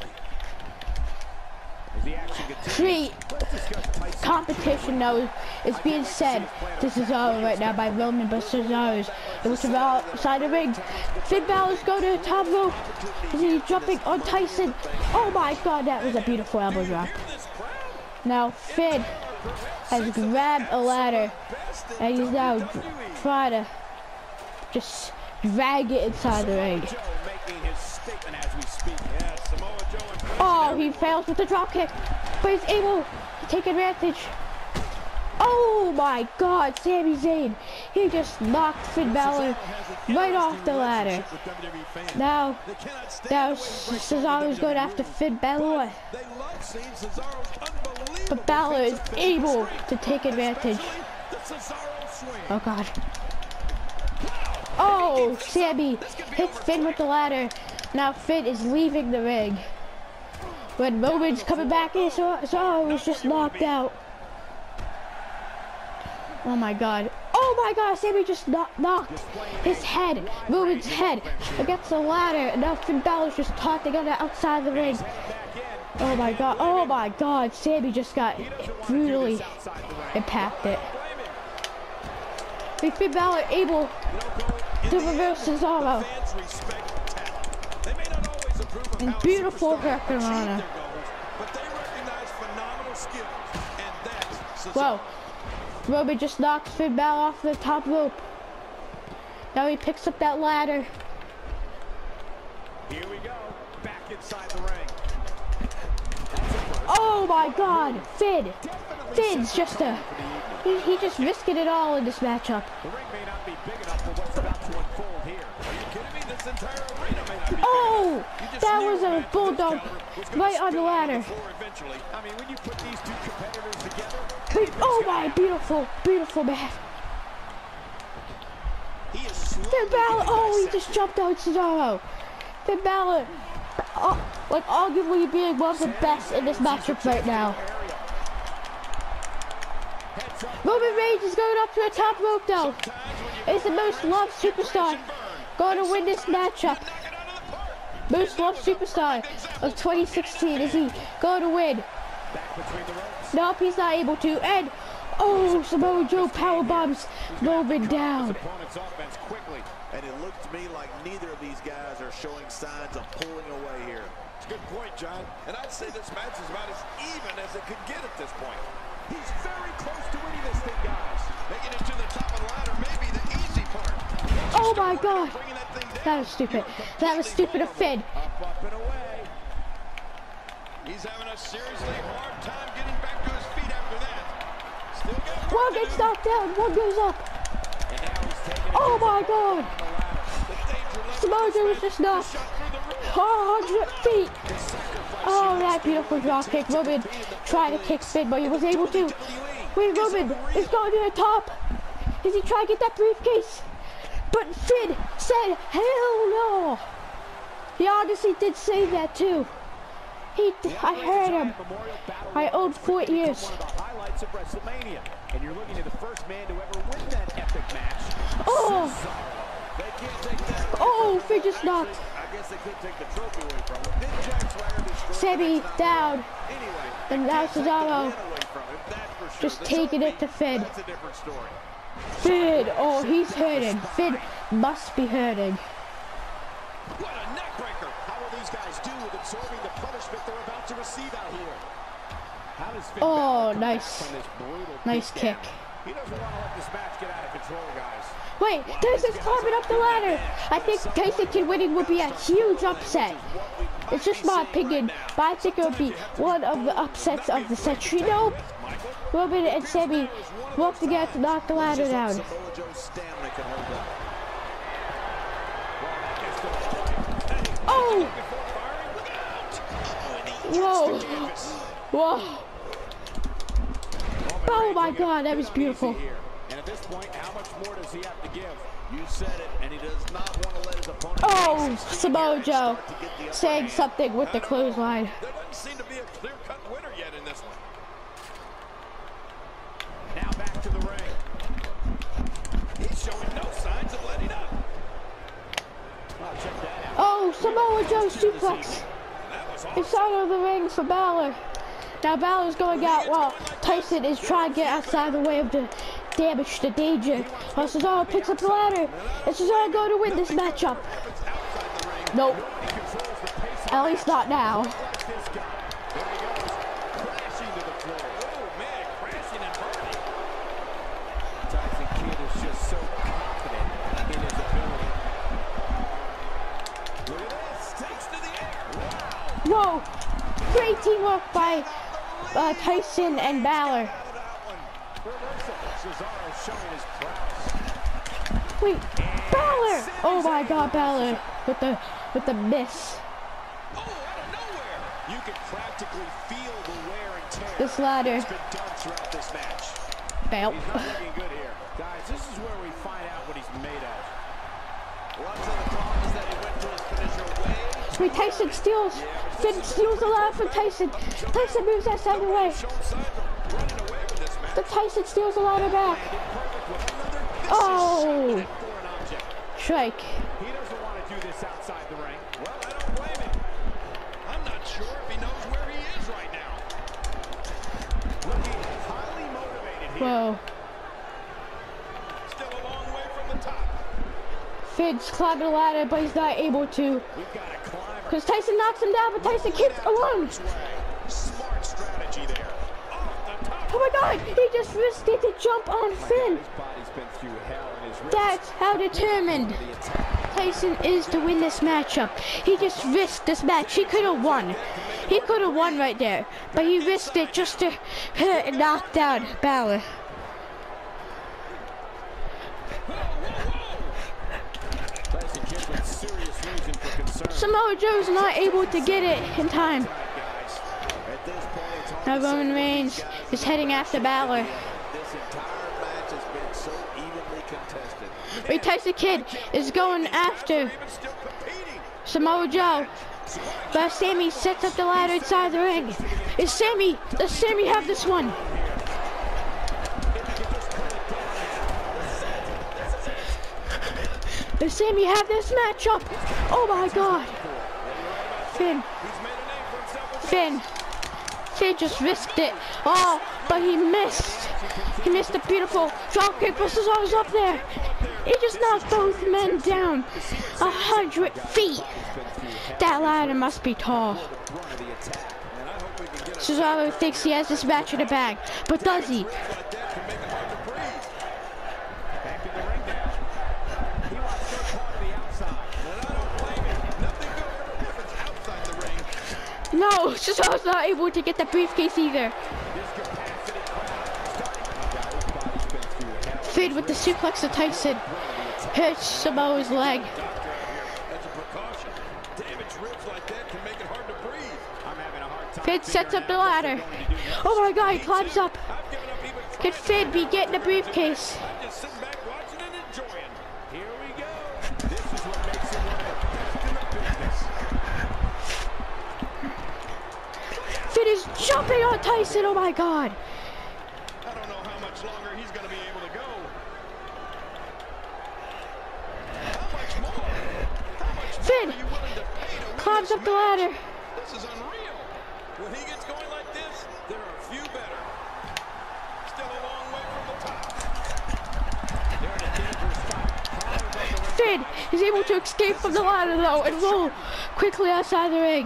Street competition now is being said to Cesaro right now by Roman, but Cesaro's able to outside the ring. Finn Balor's going to the top rope. Is he jumping on Tyson? Oh my God, that was a beautiful elbow drop. Now Finn has grabbed a ladder and he's now trying to just drag it inside the ring. Oh, he fails with the drop kick, but he's able to take advantage. Oh my God, Sami Zayn. He just knocked Finn Balor right off the ladder. Now, now Cesaro's going after Finn Balor. But Balor is able to take advantage. Oh God. Oh, Sami hits Finn with the ladder. Now Finn is leaving the ring. When Roman's coming back in, Cesaro was just knocked out. Oh my God. Oh my God, Sami just knock, knocked his head, Roman's head, against the ladder. And now Finn Balor's just taunting on the outside of the ring. Oh my God, oh my God, Sami just got brutally impacted. With Finn Balor able to reverse Cesaro. And beautiful Hurricanrana. Whoa. Roman just knocked Finn Balor off the top rope. Now he picks up that ladder. Here we go. Back inside the ring. Oh my God. Finn. Finn's just a... He, he just risking it all in this matchup. The ring may not be big enough for what's about to unfold here. Are you kidding me? This entire arena may not be Oh! That was a bulldog right on the ladder. I mean, when you put these two competitors together. Oh my, beautiful, beautiful man. Finn Balor, oh, he just jumped out Cesaro. Finn Balor, oh, like arguably being one of the best in this matchup right now. Roman Reigns is going up to the top rope though. He's the most loved superstar. Going to win this matchup. Most loved superstar of twenty sixteen. Is he going to win? Nope, he's not able to. And oh, Samoa Joe powerbombs Roman down. And it looks to me like neither of these guys are showing signs of pulling away here. It's a good point, John. And I'd say this match is about as even as it could get at this point. He's very close to winning this thing, guys. Making it to the top of the ladder may be the easy part. Oh my God. That was stupid. That was stupid of Finn. Up, up, and away. He's having a seriously hard time getting back to his feet after that. Still got One gets knocked down, one goes up. Oh my God. Samoa Joe was just knocked one hundred feet Oh, that beautiful drop kick. Roman tried to kick Finn, but he was able to. Wait, Roman is going to the top. Is he trying to get that briefcase? But Finn said, hell no. He honestly did say that too. He, I heard him. I owed four years. And you're looking at the first man to ever win that epic match. Oh! Oh, Finn just knocked. I guess they could take the trophy away from him. Didn't Jack Swagger destroy Sammy down. Anyway, And now Cesaro away from him, that's for sure. just There's taking something- it to Finn. That's a different story. Finn, oh, he's hurting. Finn must be hurting. What a neck breaker. How will these guys do with absorbing the punishment they're about to receive out here? How does Finn Oh, Balor come nice. back from this brutal Nice kick. He doesn't want to let this match get out of control, guys. Wait, Tyson's climbing up the ladder. I think Tyson Kidd winning would be a huge upset. It's just my opinion, but I think it would be one of the upsets of the century. Nope. Roman and Sammy work together to knock the ladder down. Samoa Joe's stamina can hold up. Oh! Whoa! Whoa! Oh my God, that was beautiful. And at this point, how much more does he have to give? You said it, and he does not want to let his opponent. Oh, Samoa Joe saying something with the clothesline. There doesn't seem to be a clear-cut winner yet in this one. Now back to the ring. He's showing no signs of letting up. Oh, check that out. Oh, Samoa Joe suplex That was awesome. inside of the ring for Balor. Now Balor's going out while Tyson is trying to get outside the way of the damage, the danger. While Cesaro picks up the ladder. And Cesaro going to win this matchup. Nope. At least not now. This guy. There he goes. Crashing to the floor. Oh, man, crashing and burning. Tyson Kidd is just so confident in his ability. Look at this. Takes to the air. Wow. Whoa! Great teamwork by uh, Tyson and Balor. Reversal. Cesaro showing his prowess. Wait, Balor! Oh my God, Balor with the with the miss. Oh, out of nowhere. You can practically feel the wear and tear This ladder. that's been done throughout this match. Fail. He's not looking good here. Guys, this is where we find out what he's made of. Lots of the problem is that he went to his finisher way. Wait, Tyson steals. Finn steals the ladder from Tyson. Tyson moves that side away. Showing signs of running away with this match. The Tyson steals the ladder back. Oh! Strike. He doesn't want to do this outside the ring. Well, I don't blame him. I'm not sure if he knows where he is right now. Looking highly motivated here. Whoa. Still a long way from the top. Finn's climbing the ladder, but he's not able to. We've got a climber. Because Tyson knocks him down, but Tyson keeps alone. Smart strategy there. Off the top. Oh my God, he just risked it to jump on Finn. His body's been through hell and his wrist. That's how determined Tyson is to win this matchup. He just risked this match. He could have won. He could have won right there. But he risked it just to hurt and knock down Balor. Tyson Kidd with serious reason for concern. Samoa Joe's not able to get it in time. At this point, it's hard Now to say Roman what Reigns these guys is have heading after Balor. This entire match has been so evenly contested. Wait, Tyson Kidd is going after Even still competing. Samoa Joe. But Sammy sets up the ladder inside the ring. Is Sammy, does Sammy have this one? Does Sammy have this matchup? Oh my God. Finn. Finn. Finn just risked it. Oh, but he missed. He missed a beautiful dropkick, but Cesaro's up there. He just knocked both men down a hundred feet. That ladder must be tall. Cesaro thinks he has this match in the bag, but does he? No, Cesaro's not able to get the briefcase either. Finn with the suplex to Tyson. Hurts Samoa's leg. That's a precaution. Damaged ribs like that can make it hard to breathe. I'm having a Finn sets up the ladder. Oh my God, he climbs up. Can Finn be getting the briefcase? I'm just sitting back watching and enjoying. Here we go. This is what makes him one of the best in the business. Finn is jumping on Tyson. Oh my God. I don't know how much longer he's going to be able to go. How much more? How much more Finn are you willing to pay to win climbs this up the match? ladder. This is unreal. When he gets going like this, there are a few better. Still a long way from the top. They're in a dangerous spot. Finn is able to escape from the ladder though and roll quickly outside the ring.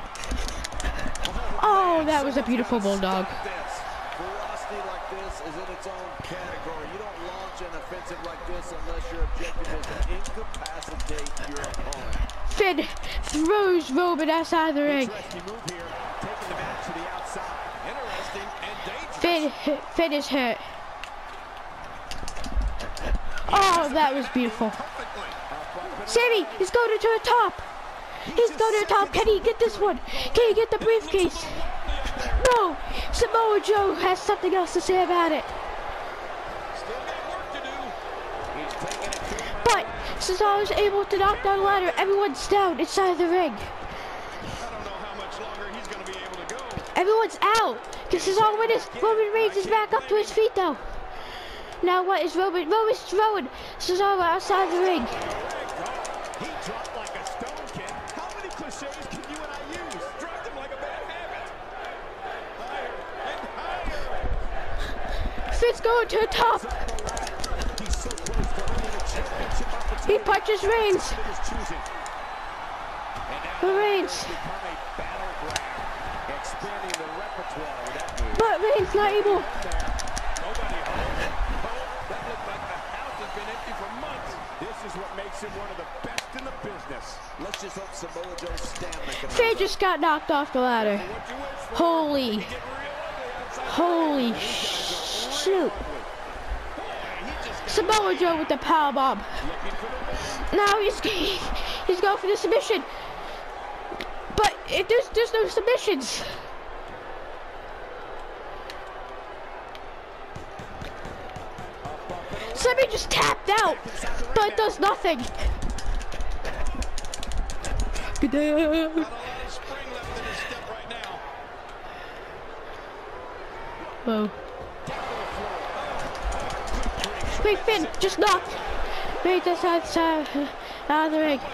Oh, that was a beautiful bulldog. This. Ferocity like this is in its own category. You don't launch an offensive like this unless your objective is to incapacitate your opponent. Finn throws Roman outside the ring. Interesting move here, taking the match to the outside. Interesting and dangerous. Finn, Finn is hurt. Oh, that was beautiful. Perfectly. Sammy is going to the top. He's going to the top. Can he get this one? Can he get the briefcase? No. Samoa Joe has something else to say about it. Still got work to do. He's taking it to him. But Cesaro's able to knock down the ladder. Everyone's down inside the ring. I don't know how much longer he's going to be able to go. Everyone's out. Because Cesaro wins. Roman Reigns is back up to his feet though. Now what is Roman? Roman's throwing Cesaro outside the ring. He dropped like a stone, kid. How many cliches can you and I use? Dropped him like a bad habit. Higher and higher. Finn's going to the top. He's so close to winning a championship opportunity. He punches Reigns. Of his choosing. But Reigns. Become a battleground, expanding the repertoire with that move. But Reigns not able. Nobody home. Home. That looked like the house has been empty for months. This is what makes him one of the best in the business. Let's just hope Samoa Joe's stamina can Finn just got knocked off the ladder. What you wish for. Holy, Get real ugly outside. holy shoot. Samoa Joe with the powerbomb. Now he's he's going for the submission. But it, there's there's no submissions. Sammy just tapped out, but it does nothing. Good day. Not a lot of spring left in his step right now. Whoa. Wait, Finn just knocked. Wait, that's outside, out of the ring.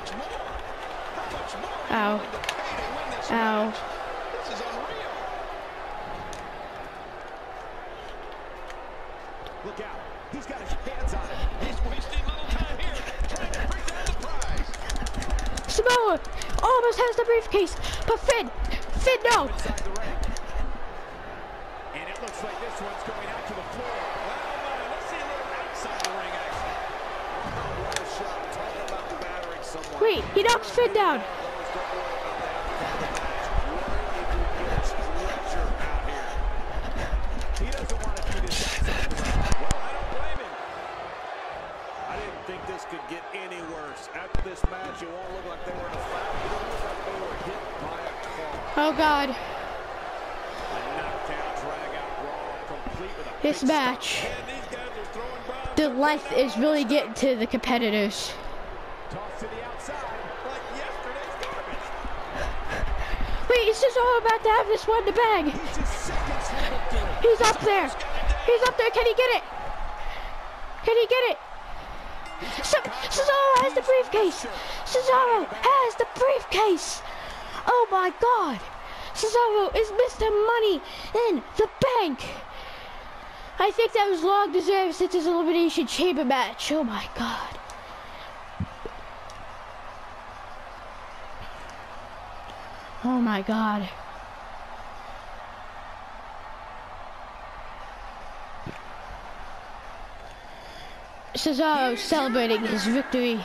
Ow. Ow. This is unreal. Look out. He's got his hands on it. He's wasting little time here, trying to bring down the prize. Samoa almost has the briefcase, but Finn, Finn, no. Inside the ring. And it looks like this one's going out to the floor. Well, uh, let's see a little outside the ring action. Oh, what a shot. Talking about battering someone. Wait, he knocks Finn down. He doesn't want to do this outside the ring. Well, I don't blame him. I didn't think this could get any worse. After this match, it won't look like they were in a fight. It won't look like they were hit by a car. Oh God, A knockdown, drag out brawl, complete with a this match, And these guys are throwing bombs. the length is really getting to the competitors. toss to the outside. Like yesterday's garbage. Wait, is Cesaro about to have this one in the bag? He's just seconds from victory. He's up there. He's up there. Can he get it? Can he get it? Ce- Cesaro has the briefcase. Cesaro has the briefcase. Oh my God. Cesaro is Mister Money in the Bank. I think that was long deserved since his Elimination Chamber match. Oh my God. Oh my God. Cesaro celebrating his victory.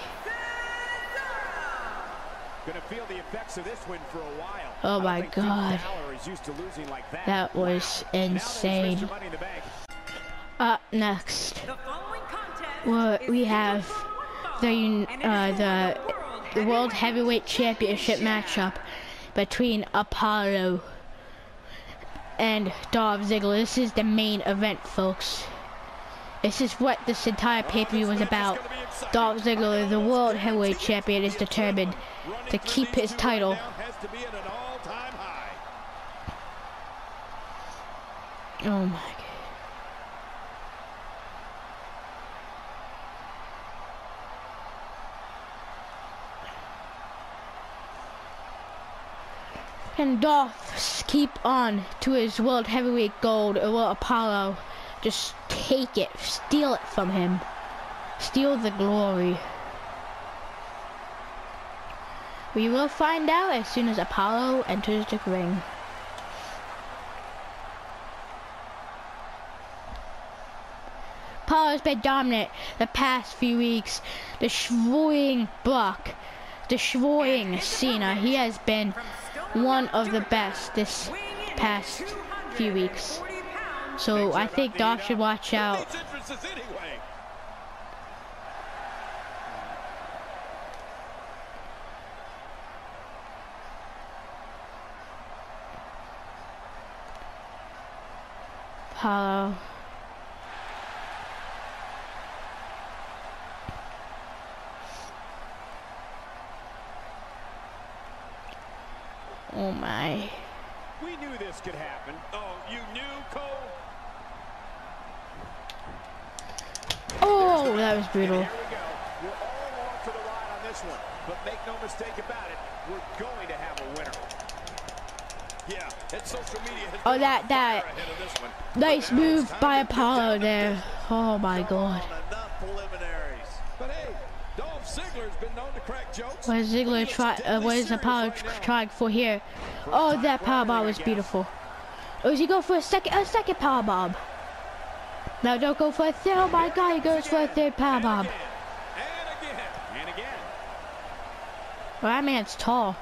Gonna feel the effects of this win for a while. Oh my I don't think God. Finn Balor is used to losing like that. That was Now that he's insane. Mister Money in the Bank. Up next, The following contest well, is we scheduled have for one the fall, un- and it is uh, for the the World Heavyweight Championship matchup between Apollo and Dolph Ziggler. This is the main event, folks. This is what this entire pay-per-view was about. Dolph Ziggler, the World Heavyweight Champion, is determined to keep his title. Oh my God. Can Dolph keep on to his World Heavyweight Gold, or will Apollo just take it, steal it from him, steal the glory? We will find out as soon as Apollo enters the ring. Apollo's been dominant the past few weeks, destroying Brock, destroying Cena. He has been one of the best this past few weeks. So I think Dolph should watch out. Apollo. Oh my. We knew this could happen. Oh, you knew, Cole? Oh, that was brutal. Here we go. We're all along for the ride on this one, but make no mistake about it, we're going to have a winner. Yeah, and social media has Oh, that, that. Nice move by Apollo there. Oh my God. Enough preliminaries. But hey, Dolph Ziggler's been known to crack jokes. What is Ziggler try? Uh, what is Apollo tr trying for here? Oh, that powerbomb was beautiful. Oh, does he go for a second? A second powerbomb? No, don't go for a third. Oh my God, he goes for a third powerbomb. And again, and again. Well, that man's tall.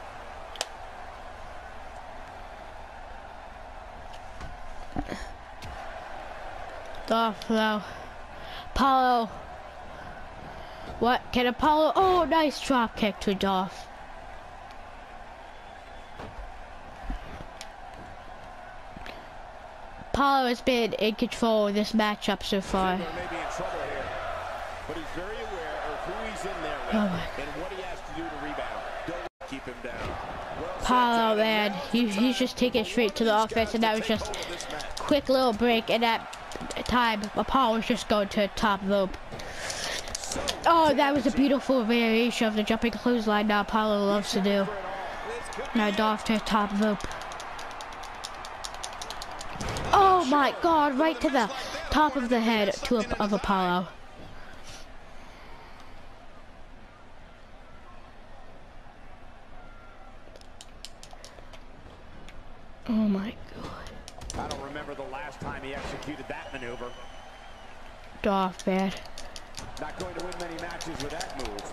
Dolph, though. Apollo. What? Can Apollo? Oh, nice drop kick to Dolph. Apollo has been in control of this matchup so far. Ziggler may be in trouble here, but he's very aware of who he's in there with Oh. and what he has to do to rebound. Don't keep him down. Well, Apollo, man, he, he's just taking straight to the offense, and that was just quick little break, and that time Apollo was just going to the top rope. Oh, that was a beautiful variation of the jumping clothesline that Apollo loves to do. Now Dolph to the top rope. Oh my God, right to the top of the head to a, of Apollo. Oh my God. I don't remember the last time he executed that maneuver. Dolph, man. Not going to win many matches with that move.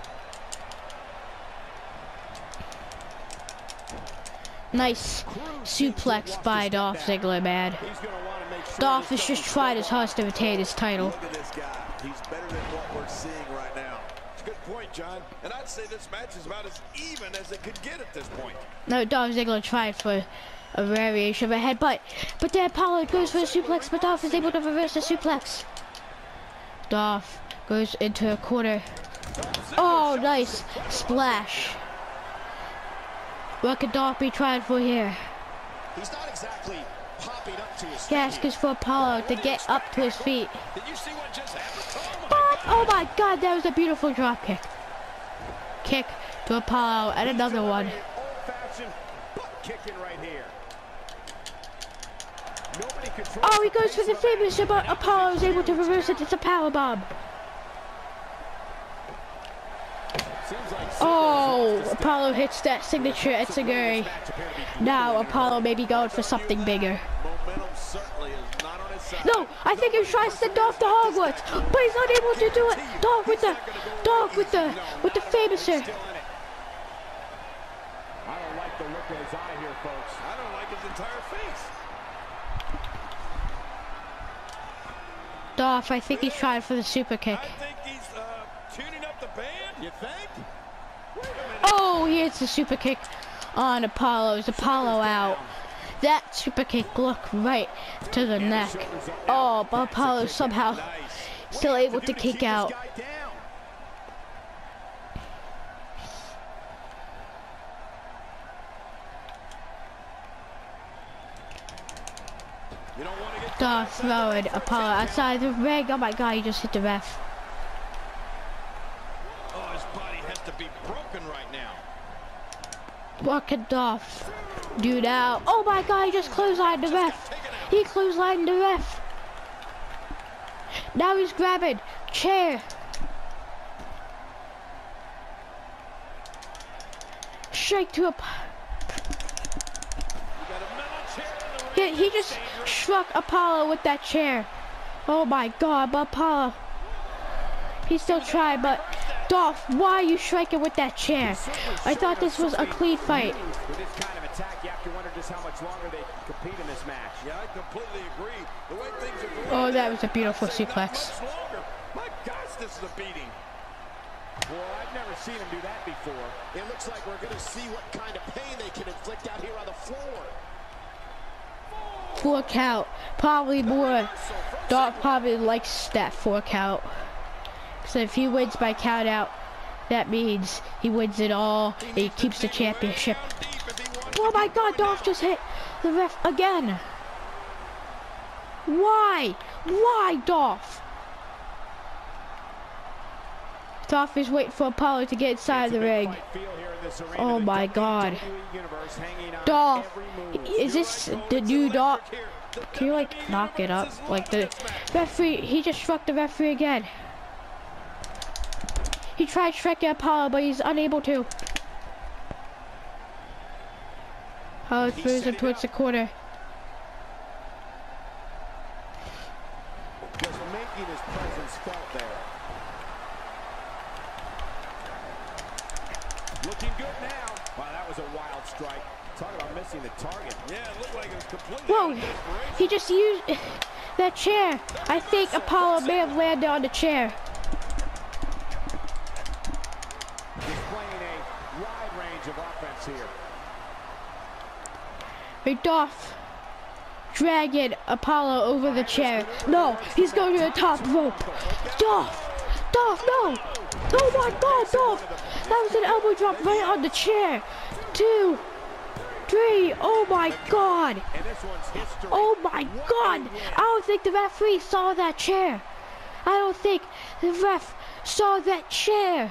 Nice suplex by Dolph Ziggler, man. He's going to want to make sure Dolph has just tried his hardest to retain his title. Look at this guy. He's better than what we're seeing right now. It's a good point, John. And I'd say this match is about as even as it could get at this point. No, Dolph Ziggler tried for a variation of a headbutt, but then Apollo goes for a suplex, but Dolph is able to reverse the suplex. Dolph goes into a corner. Oh, nice splash. What could Dolph be trying for here? He's not exactly popping up to his Yes, because for Apollo to get up to his feet. Did you see what just happened? Boop! Oh my God, that was a beautiful drop kick. Kick to Apollo, and another one. Old-fashioned butt kicking right here. Nobody controls Oh, he goes for the finisher, but Apollo is able to reverse it. It's a powerbomb. Oh, Apollo hits that signature Etsuguri. Now Apollo may be going for something bigger. Momentum certainly is not on his side. No, I think he tries to send Dolph to Hogwarts, but he's unable to do it. Dolph with the, Dolph with the, with the finisher. I don't like the look of his eye here, folks. I don't like his entire face. Dolph, I think he's trying for the super kick. I think he's uh, tuning up the band. You think? Oh, he hits the super kick on Apollo. Is Apollo out? that super kick look right to the neck. Oh, but Apollo somehow still able to kick out. Dolph throwing Apollo outside the ring. Oh my God, he just hit the ref. Oh, his body has to be broken right now. What can Dolph do now? Oh my God, he just clotheslined the ref. He clotheslined the ref. Now he's grabbing chair. Straight to a. He, he just struck Apollo with that chair. Oh my God, but Apollo. He still tried, but Dolph, why are you striking with that chair? I thought this was a clean fight. With this kind of attack, you have to wonder just how much longer they can compete in this match. Yeah, I completely agree. The way things are going. Oh, that was a beautiful suplex. My gosh, this is a beating. Well, I've never seen him do that before. It looks like we're going to see what kind of pain they can inflict out here on the floor. Four count, probably more. Dolph probably likes that four count. So if he wins by count out, that means he wins it all and he keeps the championship. Oh my God, Dolph just hit the ref again. Why? Why, Dolph? Dolph is waiting for Apollo to get inside the ring. Oh my God. Dolph, is this the new Dolph? Can you like knock it up? Like the referee, he just struck the referee again. He tried striking Apollo, but he's unable to. Apollo throws him towards the corner. Just making his presence felt there. Looking good now. Wow, that was a wild strike. Talk about missing the target. Yeah, it looked like it was completely. Whoa, he just used that chair. I think Apollo may have landed on the chair. Displaying a wide range of offense here. Hey, Dolph dragging Apollo over the chair. No, he's going to the top rope. Dolph, Dolph, no. Oh my God, Dolph. That was an elbow drop right on the chair. Two, three. Oh my God. Oh my God. I don't think the referee saw that chair. I don't think the ref saw that chair.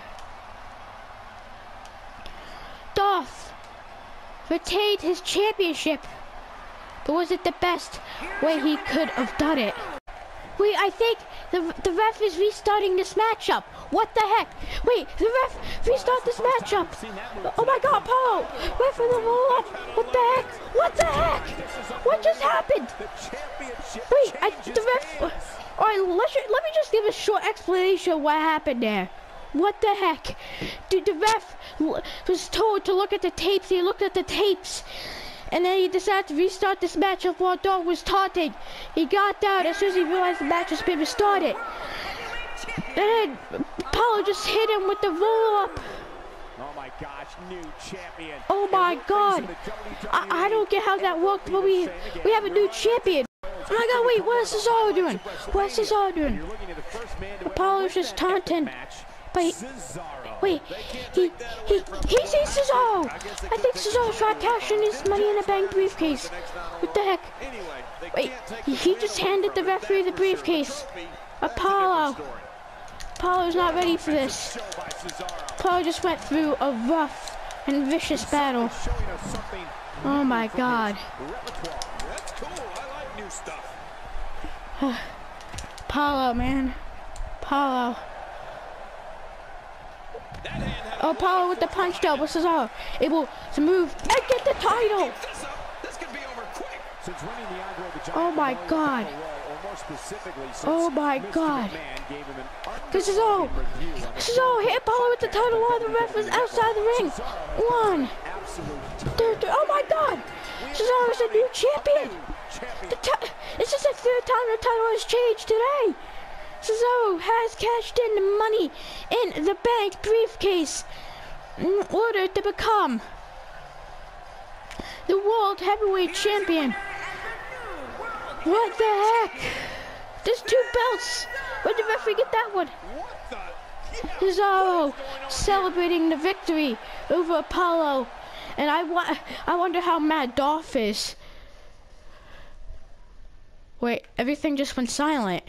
Dolph retained his championship, but was it the best way he could have done it? Wait, I think the, the ref is restarting this matchup. What the heck? Wait, the ref restart this matchup. Oh my God, Apollo. Wait for the roll up. What the heck? What the heck? What just happened? Wait, I, the ref. All right, let's, let me just give a short explanation of what happened there. What the heck? Dude, the ref was told to look at the tapes. He looked at the tapes. And then he decided to restart this matchup while Dolph was taunting. He got down as soon as he realized the match has been restarted. And then Apollo just hit him with the roll-up. Oh my gosh, new champion. Oh my God. I, I don't get how that worked, but we we have a new champion. Oh my God, wait, what is Cesaro doing? What is Cesaro doing? Apollo's just taunting. But he, wait, he, he, he sees Cesaro. I think Cesaro's trying to cash in his Money in the Bank briefcase. What the heck? Wait, he just handed the referee the briefcase. Apollo. Apollo's not ready for this. Apollo just went through a rough and vicious battle. Oh my God. That's cool. I like new stuff. Apollo, man. Apollo. Oh, Apollo with the punch double. Cesaro able to move and get the title. This could be over quick. Oh my God. Oh my God. Because Cesaro, Cesaro hit Apollo with the title while the ref was outside the ring. One, two, three. Oh my God. Cesaro is a new champion. The this is the third time the title has changed today. Cesaro has cashed in the Money in the Bank briefcase in order to become the World Heavyweight Champion. What the heck? There's two belts. Where did the referee get that one? Cesaro celebrating the victory over Apollo. And I, wa I wonder how mad Dolph is. Wait, everything just went silent.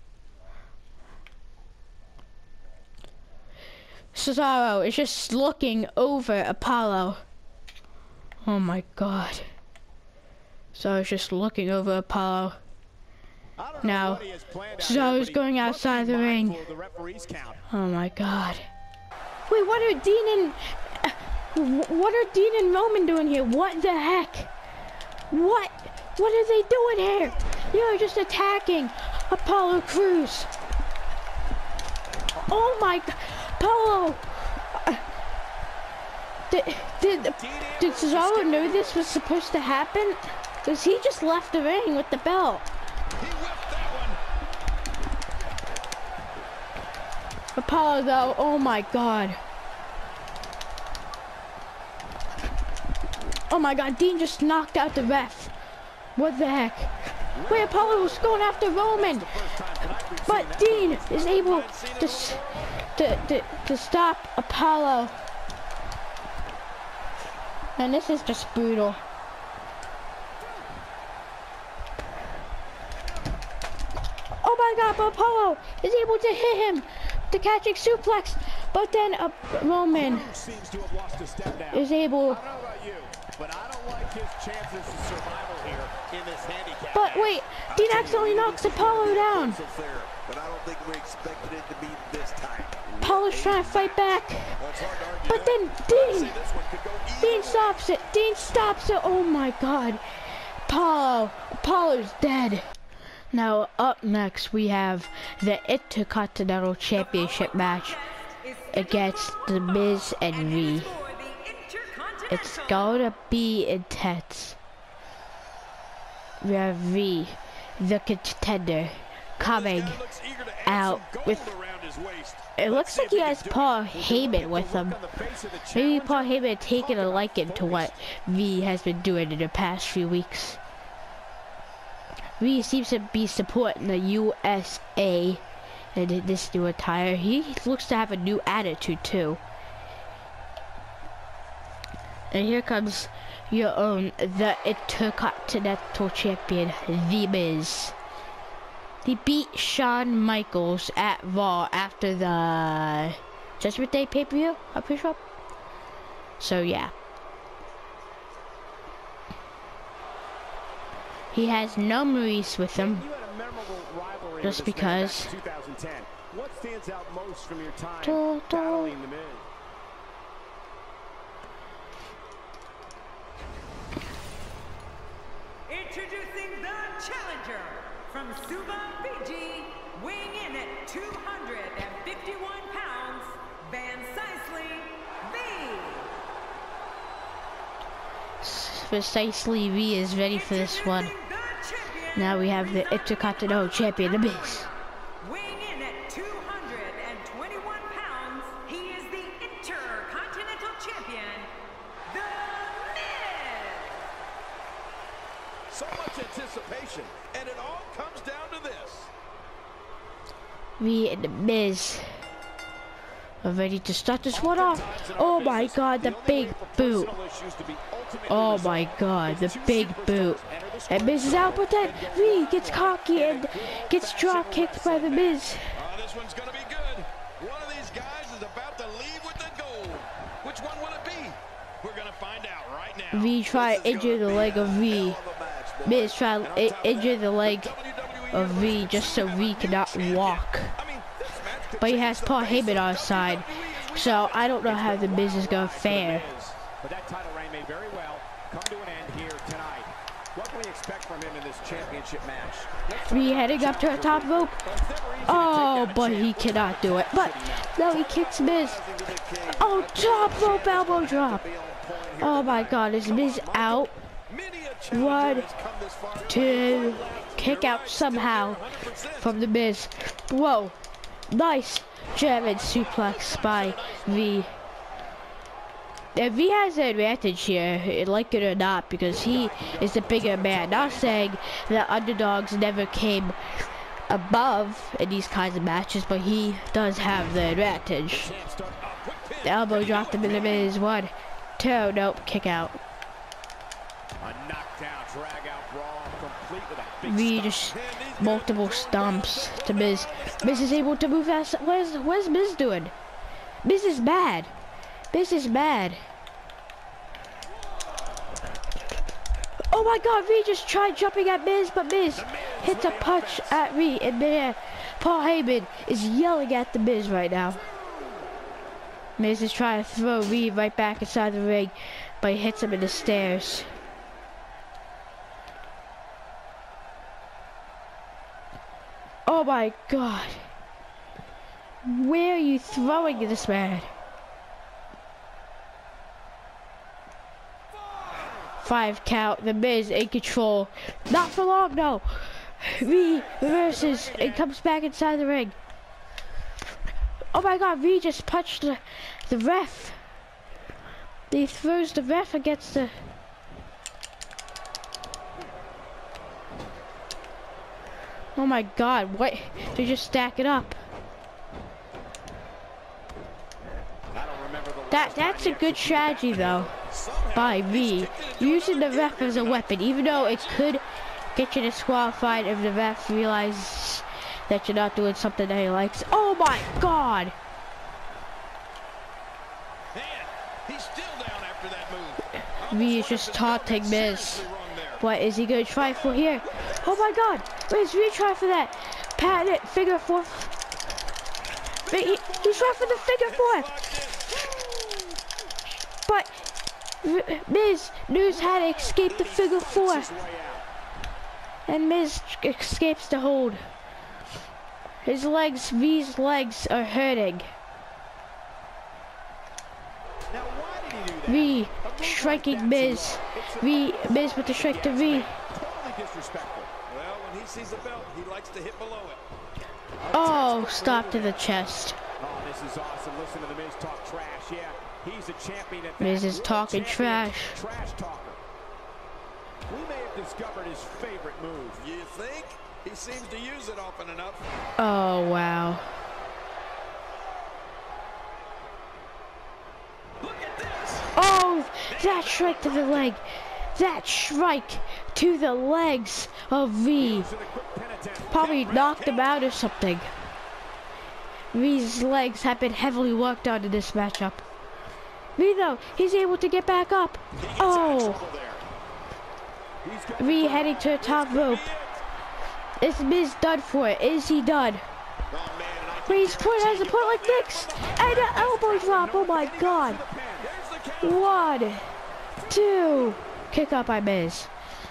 Cesaro is just looking over Apollo. Oh my god. So he's just looking over Apollo. Now, Cesaro's going outside the ring. Oh my god. Wait, what are Dean and... Uh, what are Dean and Roman doing here? What the heck? What? What are they doing here? You're just attacking Apollo Crews. Oh my god. Apollo! Uh, did, did, did Cesaro know this was supposed to happen? Because he just left the ring with the belt. He whipped that one. Apollo though, oh my god. Oh my god, Dean just knocked out the ref. What the heck? Wait, Apollo was going after Roman. But Dean is able to, to, to, to stop Apollo. And this is just brutal. Oh my god, but Apollo is able to hit him. The catching suplex. But then uh, Roman is able... But I don't like his chances of survival here in this handicap. But wait, Dean accidentally knocks Apollo down. But I don't think we expected it to be this time. Apollo's trying to fight back. But then Dean, Dean stops it. Dean stops it. Oh my god. Apollo, Apollo's dead. Now up next we have the Intercontinental Championship match against The Miz and V. It's gonna be intense. We have V, the contender, coming out with... It looks like he has Paul Heyman with him. Maybe Paul Heyman taking a liking to what V has been doing in the past few weeks. V seems to be supporting the U S A in this new attire. He looks to have a new attitude too. And here comes your own, the Intercontinental Champion, The Miz. He beat Shawn Michaels at Raw after the Judgment Day pay-per-view, I'm pretty sure. So yeah. He has no Maurice with him, just because. What stands out most from your time da, da. battling The Miz? Introducing the challenger from Suva, Fiji, weighing in at two hundred fifty-one pounds, Van Sicely V. Precisely, V is ready for this one. Now we have the Intercontinental Champion, The Miz. Weighing in at two hundred twenty-one pounds, he is the Intercontinental Champion, The Miz. So much anticipation, and it all comes down to this. V and The Miz are ready to start this one off. Oh my god, the big boot. Oh my god, the big boot. And Miz is out, but then V gets cocky and gets drop kicked by The Miz. Uh, this one's gonna be good. One of these guys is about to leave with the gold. Which one will it be? We're gonna find out right now. V try to injure the leg of V. Miz try to injure the leg of V just so V cannot walk. But he has Paul Heyman on his side, so I don't know how The Miz is gonna fare. But that title reign may very well come to an end here tonight. What can we expect from him in this championship match? V heading up to the top rope. Oh, but he cannot do it. But no, he kicks Miz. Oh, top rope elbow drop. Oh my god, is Miz out? One, two, kick out somehow from The Miz. Whoa, nice German suplex by V. if he has the advantage here, like it or not, because he is the bigger man. Not saying that underdogs never came above in these kinds of matches, but he does have the advantage. The elbow dropped him in the middle. One, two, nope, kick out. A knockdown, drag out brawl, complete with a big V stomp. just multiple stomps to Miz. Miz is able to move fast. What is, what is Miz doing? Miz is bad. Miz is bad. Oh my God, V just tried jumping at Miz, but Miz hits a punch at V in midair. Paul Heyman is yelling at the Miz right now. Miz is trying to throw V right back inside the ring, but he hits him in the stairs. Oh my God. Where are you throwing this man? Five count, the Miz in control. Not for long, no. V reverses and comes back inside the ring. Oh my God, V just punched the, the ref. He throws the ref against the... Oh my God, what? They just stack it up. That that's a good strategy though, by V, using the ref as a weapon, even though it could get you disqualified if the ref realizes that you're not doing something that he likes. Oh my God! Man, he's still down after that move. V is just taunting Miz. What is he gonna try for here? Oh my God! Miz, V try for that patent figure four. He, he's trying for the figure four. But Miz knows how to escape the figure four. And Miz escapes the hold. His legs, V's legs are hurting. V striking Miz. V, Miz with the strike to V. Well, when he sees a belt, he likes to hit below it. Oh, stop to the chest. Oh, this is awesome. Listen to the Miz talk trash. Yeah, he's a champion at that. Miz is talking trash. Trash talker. We may have discovered his favorite move. You think? He seems to use it often enough. Oh, wow. Look at this. Oh, that strike to the leg. That strike to the legs of V. Probably knocked him out or something. V's legs have been heavily worked on in this matchup. V though, he's able to get back up. Oh. V heading to the top rope. Is Miz done for it? Is he done? He's put as a point like this. And an elbow drop. Oh my God. One, two. Kick out by Miz.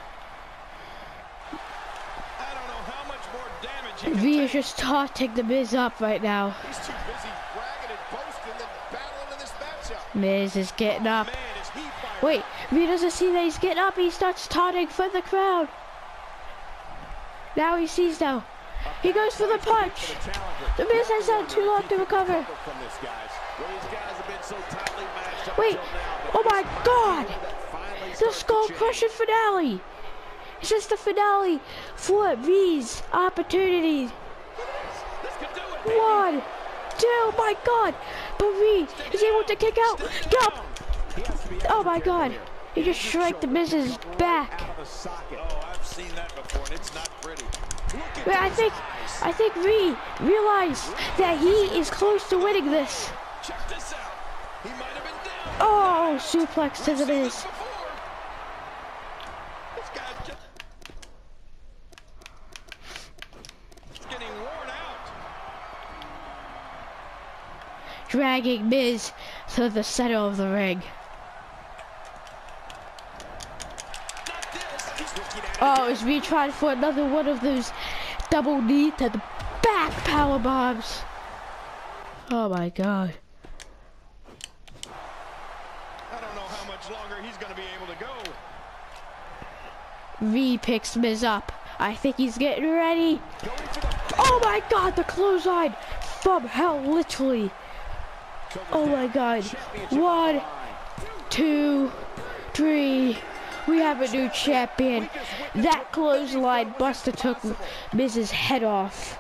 V is just taunting the Miz up right now. He's too busy bragging and boasting than battling in this matchup. Miz is getting up. Man, is he fired. Wait, V doesn't see that he's getting up. He starts taunting for the crowd. Now he sees now. He goes for the punch. The Miz has had too long to recover. Wait, oh my God. The skull crushing finale. Is this the finale for V's opportunity? One, two, my God. But V is able to kick out. Go. Oh my God. He just shrank the Miz's back. Oh, I've seen that before, and it's not pretty. Wait, I think, I think V realized that he is close to winning this. Check this out. He might have been down. Oh, suplex to the Miz. This guy's just it's getting worn out. Dragging Miz to the center of the ring. Not this. He's looking at Oh, is V trying for another one of those double knee to the back power bombs? Oh my God. I don't know how much longer he's going to be able to go. V picks Miz up. I think he's getting ready. Oh my God, the clothesline from hell, literally. Oh my God. One, two, three. We have a new champion. That clothesline buster took Miz's head off.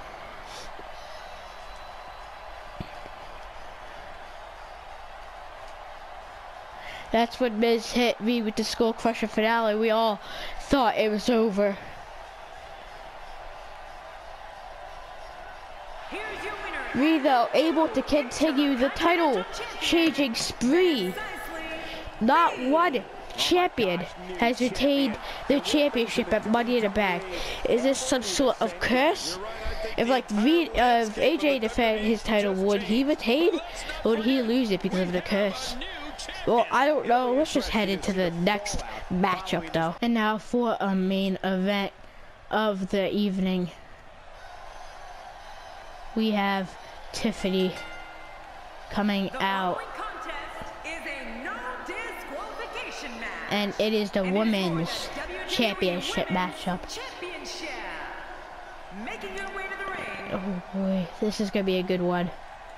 That's when Miz hit me with the Skull Crusher finale. We all thought it was over. We, though, able to continue the title changing spree. Not one champion has retained the championship at Money in the Bank. Is this some sort of curse? If like v, uh, if A J defended his title, would he retain or would he lose it because of the curse? Well, I don't know. Let's just head into the next matchup though. And now for a main event of the evening. We have Tiffany coming out. And it is the women's championship matchup. Oh boy, this is gonna be a good one.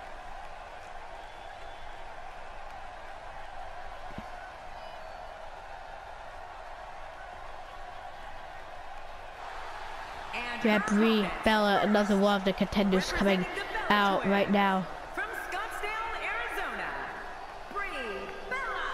We have Brie Bella, another one of the contenders coming out right now. From Scottsdale, Arizona, Brie Bella.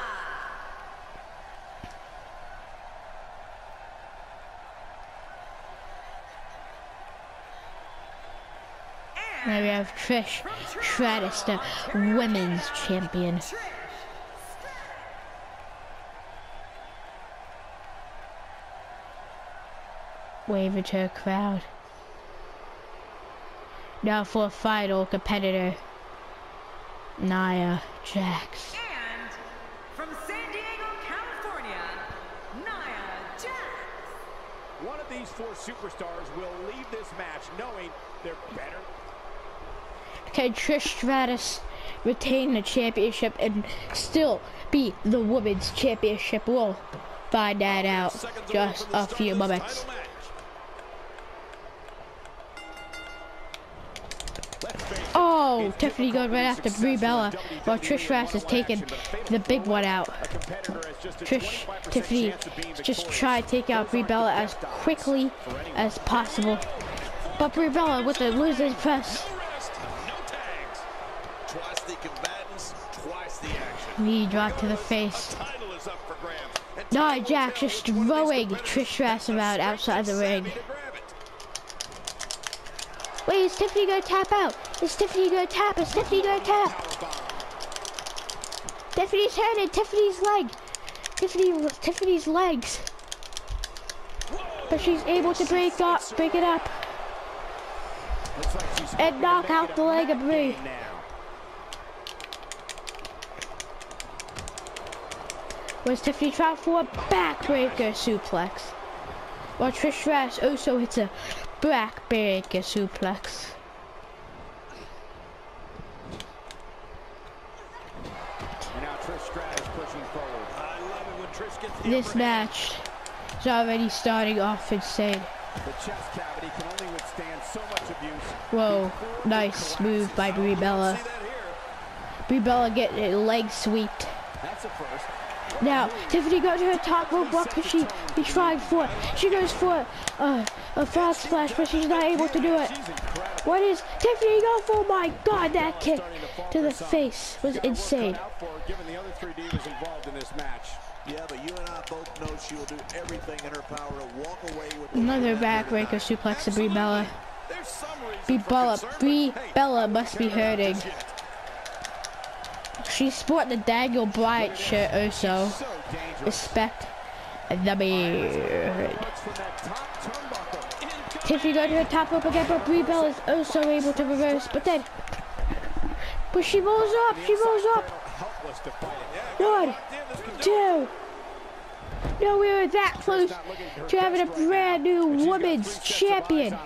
Now we have Trish Stratus, the women's champion. Waving to a crowd. Now for a final competitor, Nia Jax. And from San Diego, California, Nia Jax. One of these four superstars will leave this match knowing they're better. Can Trish Stratus retain the championship and still be the women's championship? We'll find that out just a few moments. Oh, Tiffany going right after Brie Bella, while Trish Stratus has taken the big one out. Trish, Tiffany, just try to take out Brie Bella as quickly as possible. But Brie Bella with the loser's press. Knee drop to the face. Nia Jax just throwing Trish Stratus around outside the ring. Wait, is Tiffany gonna tap out? Is Tiffany gonna tap? Is Tiffany gonna tap? Tiffany's head and Tiffany's leg. Tiffany, Tiffany's legs. But she's able to break up, break it up. And knock out the leg of Brie. Was Tiffany trying for a backbreaker suplex? While Trish Stratus also hits a backbreaker suplex. Now Trish Stratus pushing forward. I love it when Trish gets the This match is already starting off insane. The chest cavity can only withstand so much abuse. Whoa, nice move by Brie Bella. Brie Bella getting a leg swept. That's a first. Now, Tiffany got to her top rope block because she, she tried for it. She goes for uh, a frog splash, but she's not able to do it. What is Tiffany going for? Oh my God, that kick to the face was insane. Yeah, but you and I both know she will do everything in her power to walk away with Another backbreaker suplex to Brie Bella. Brie Bella, Brie Bella must be hurting. She's sporting the Daniel Bryant shirt also. Respect the beard. Tiffany got to her top rope again, but Brie Bella is also able to reverse. But then, but she rolls up, she rolls up. One, two. No, we were that close to having a brand new women's champion.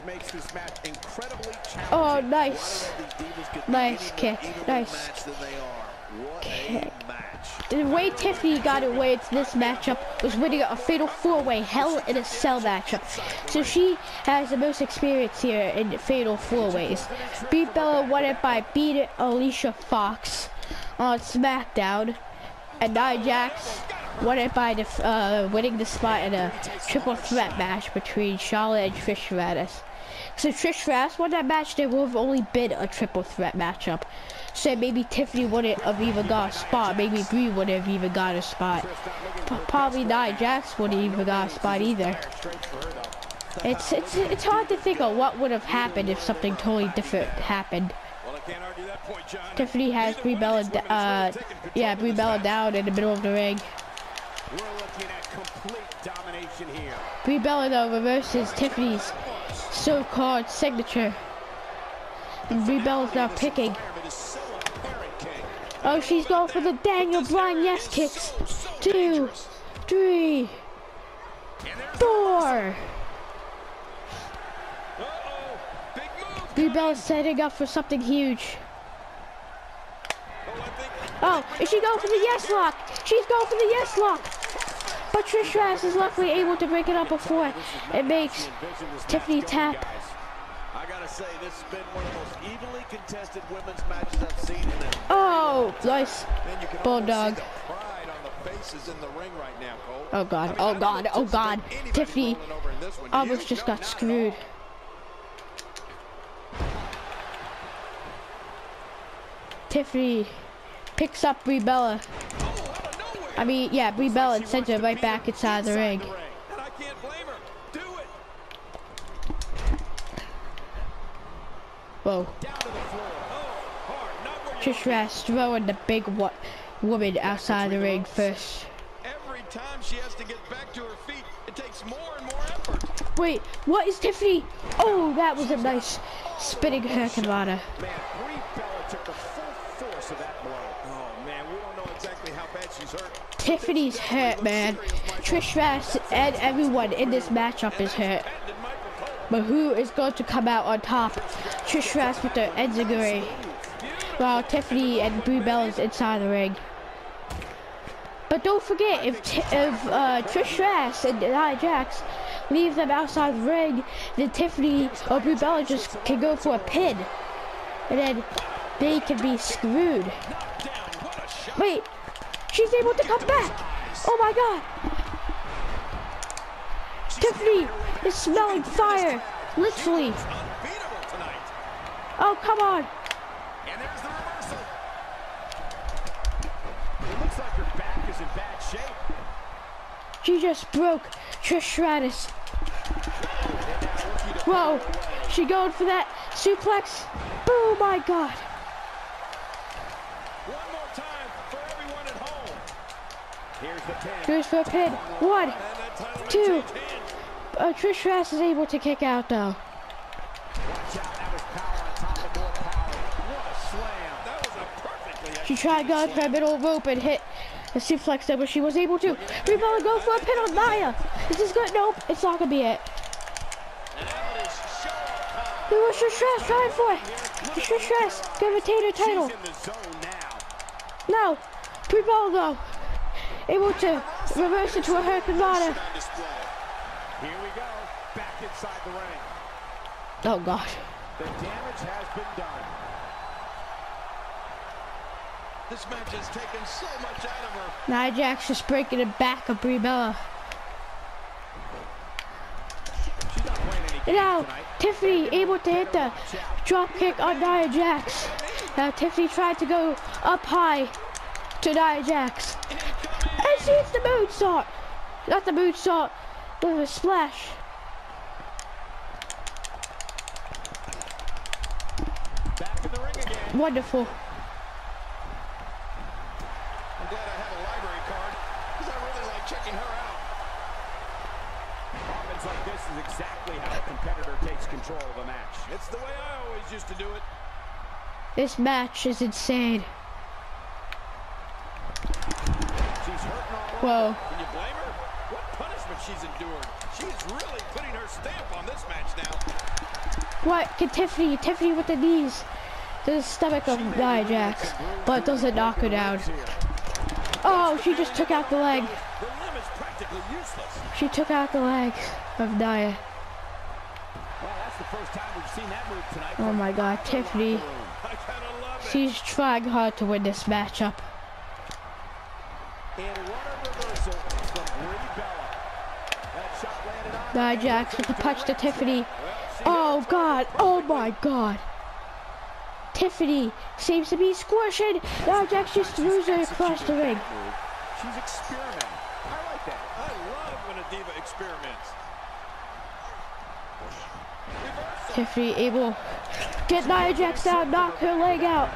Oh, nice. Nice kick. Nice kick. The way Tiffany got away into this matchup was winning a fatal four-way Hell in a Cell matchup. So she has the most experience here in fatal four-ways. Brie Bella won it by beating Alicia Fox on SmackDown. and Nia Jax won it by the, uh, winning the spot in a triple threat match between Charlotte and Trish Stratus. So Trish Stratus won that match, there would have only been a triple threat matchup. So maybe Tiffany wouldn't have even got a spot, maybe Brie wouldn't have even got a spot. P probably Nia Jax wouldn't even got a spot either. It's, it's, it's hard to think of what would have happened if something totally different happened. Tiffany has Brie Bella, uh, yeah, Brie Bella down in the middle of the ring. We're looking at complete domination here. Brie Bella though reverses Tiffany's so-called signature. And Brie Bella's now picking. Oh, she's going for the Daniel Bryan yes kicks. Two, three, four. Brie Bella's setting up for something huge. Oh, is she going for the yes lock? She's going for the yes lock. But Trish Stratus is luckily able to break it up before it makes Tiffany tap. I gotta say, this has been one of the most evenly contested women's matches I've seen in a Oh, nice bulldog. Oh god, oh god, oh god. Tiffany almost just got screwed. Tiffany picks up Brie Bella. I mean, yeah, Brie Bella and sends her right back inside the ring. Whoa. Trish Stratus throwing the big wo woman outside the ring first. Every time she has to get back to her feet, it takes more and more effort. Wait, what is Tiffany? Oh, that was a nice spinning hurricanrana. Tiffany's hurt, man. Trish Stratus and everyone in this matchup is hurt. But who is going to come out on top? Trish Stratus with the enziguri, while Tiffany and Brie Bella's inside the ring. But don't forget, if t if uh, Trish Stratus and Nia Jax leave them outside the ring, then Tiffany or Brie Bella just can go for a pin, and then they can be screwed. Wait. She's able to come back! Oh my god! Tiffany is smelling fire! Literally! Oh, come on! And there's the reversal. It looks like her back is in bad shape. She just broke Trish Stratus. Whoa! She going for that suplex? Oh my god! Here's for a pin. One, two. Uh, Trish Stratus is able to kick out though. She tried going for a middle rope and hit the suplex there, but she was able to. Brie Bella go for a pin on Nia. Is this good? Nope, it's not gonna be it. Who was Trish Stratus trying for? Trish Stratus gonna retain her title. No, Brie Bella though. Able to reverse it to a hurricanrana. Here we go, back inside the ring. Oh god. The damage has been done. This match has taken so much out of her. Nia Jax just breaking the back of Brie Bella. And now Tiffany able to hit the drop kick on Nia Jax. Now Tiffany tried to go up high to Nia Jax. And she hits the moonsault. Not the moonsault, with a splash. Back in the ring again. Wonderful. I'm glad I have a library card, because I really like checking her out. Moments like this is exactly how a competitor takes control of a match. It's the way I always used to do it. This match is insane. Whoa. Can you blame her? What punishment she's endured. She's really putting her stamp on this match now. What? Can Tiffany, Tiffany with the knees to the stomach of Nia Jax, but doesn't knock her down. Oh, she just took out the leg. The limb is practically useless. She took out the leg of Nia. Well, that's the first time we've seen that move tonight. Oh my god, Tiffany. I kinda love it. She's trying hard to win this matchup. And what a reversal from Brie Bella. That shot landed on Nia Jax with the punch to Tiffany. Oh God, oh my God. Tiffany seems to be squishing. Nia Jax just throws her across the ring. She's experimenting. I like that. I love when a diva experiments. Reversal. Tiffany able to get Nia Jax down, knock her leg out.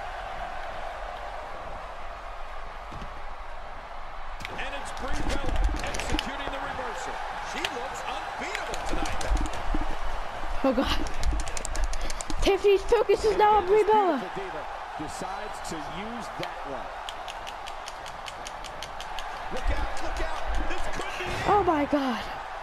And it's Brie Bella executing the reversal. She looks unbeatable tonight. Oh God. Tiffany's focus is now on Brie Bella. Diva decides to use that one. Look out, look out. This could be it. Oh my God.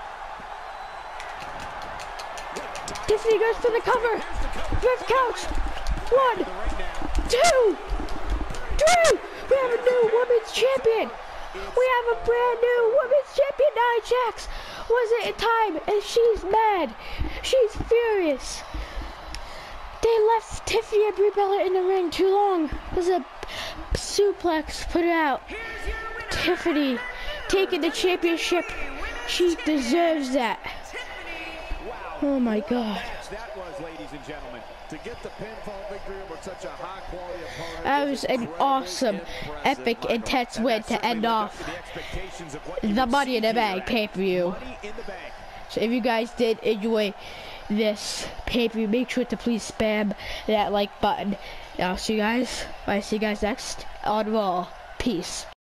Tiffany goes for the cover. Ref counts. One, two, three. We have a new women's champion. We have a brand new women's champion. Nia Jax wasn't in time, and she's mad. She's furious. They left Tiffany and Brie Bella in the ring too long. There's a suplex put out. Tiffany taking the championship. She deserves that. Oh my God. That was, ladies and gentlemen. To get the pinfall victory over such a high quality opponent. That was an awesome, epic, intense win to end off the Money in the Bank pay-per-view. So if you guys did enjoy this pay-per-view, make sure to please spam that like button. And I'll see you guys. I'll see you guys next on Raw. Peace.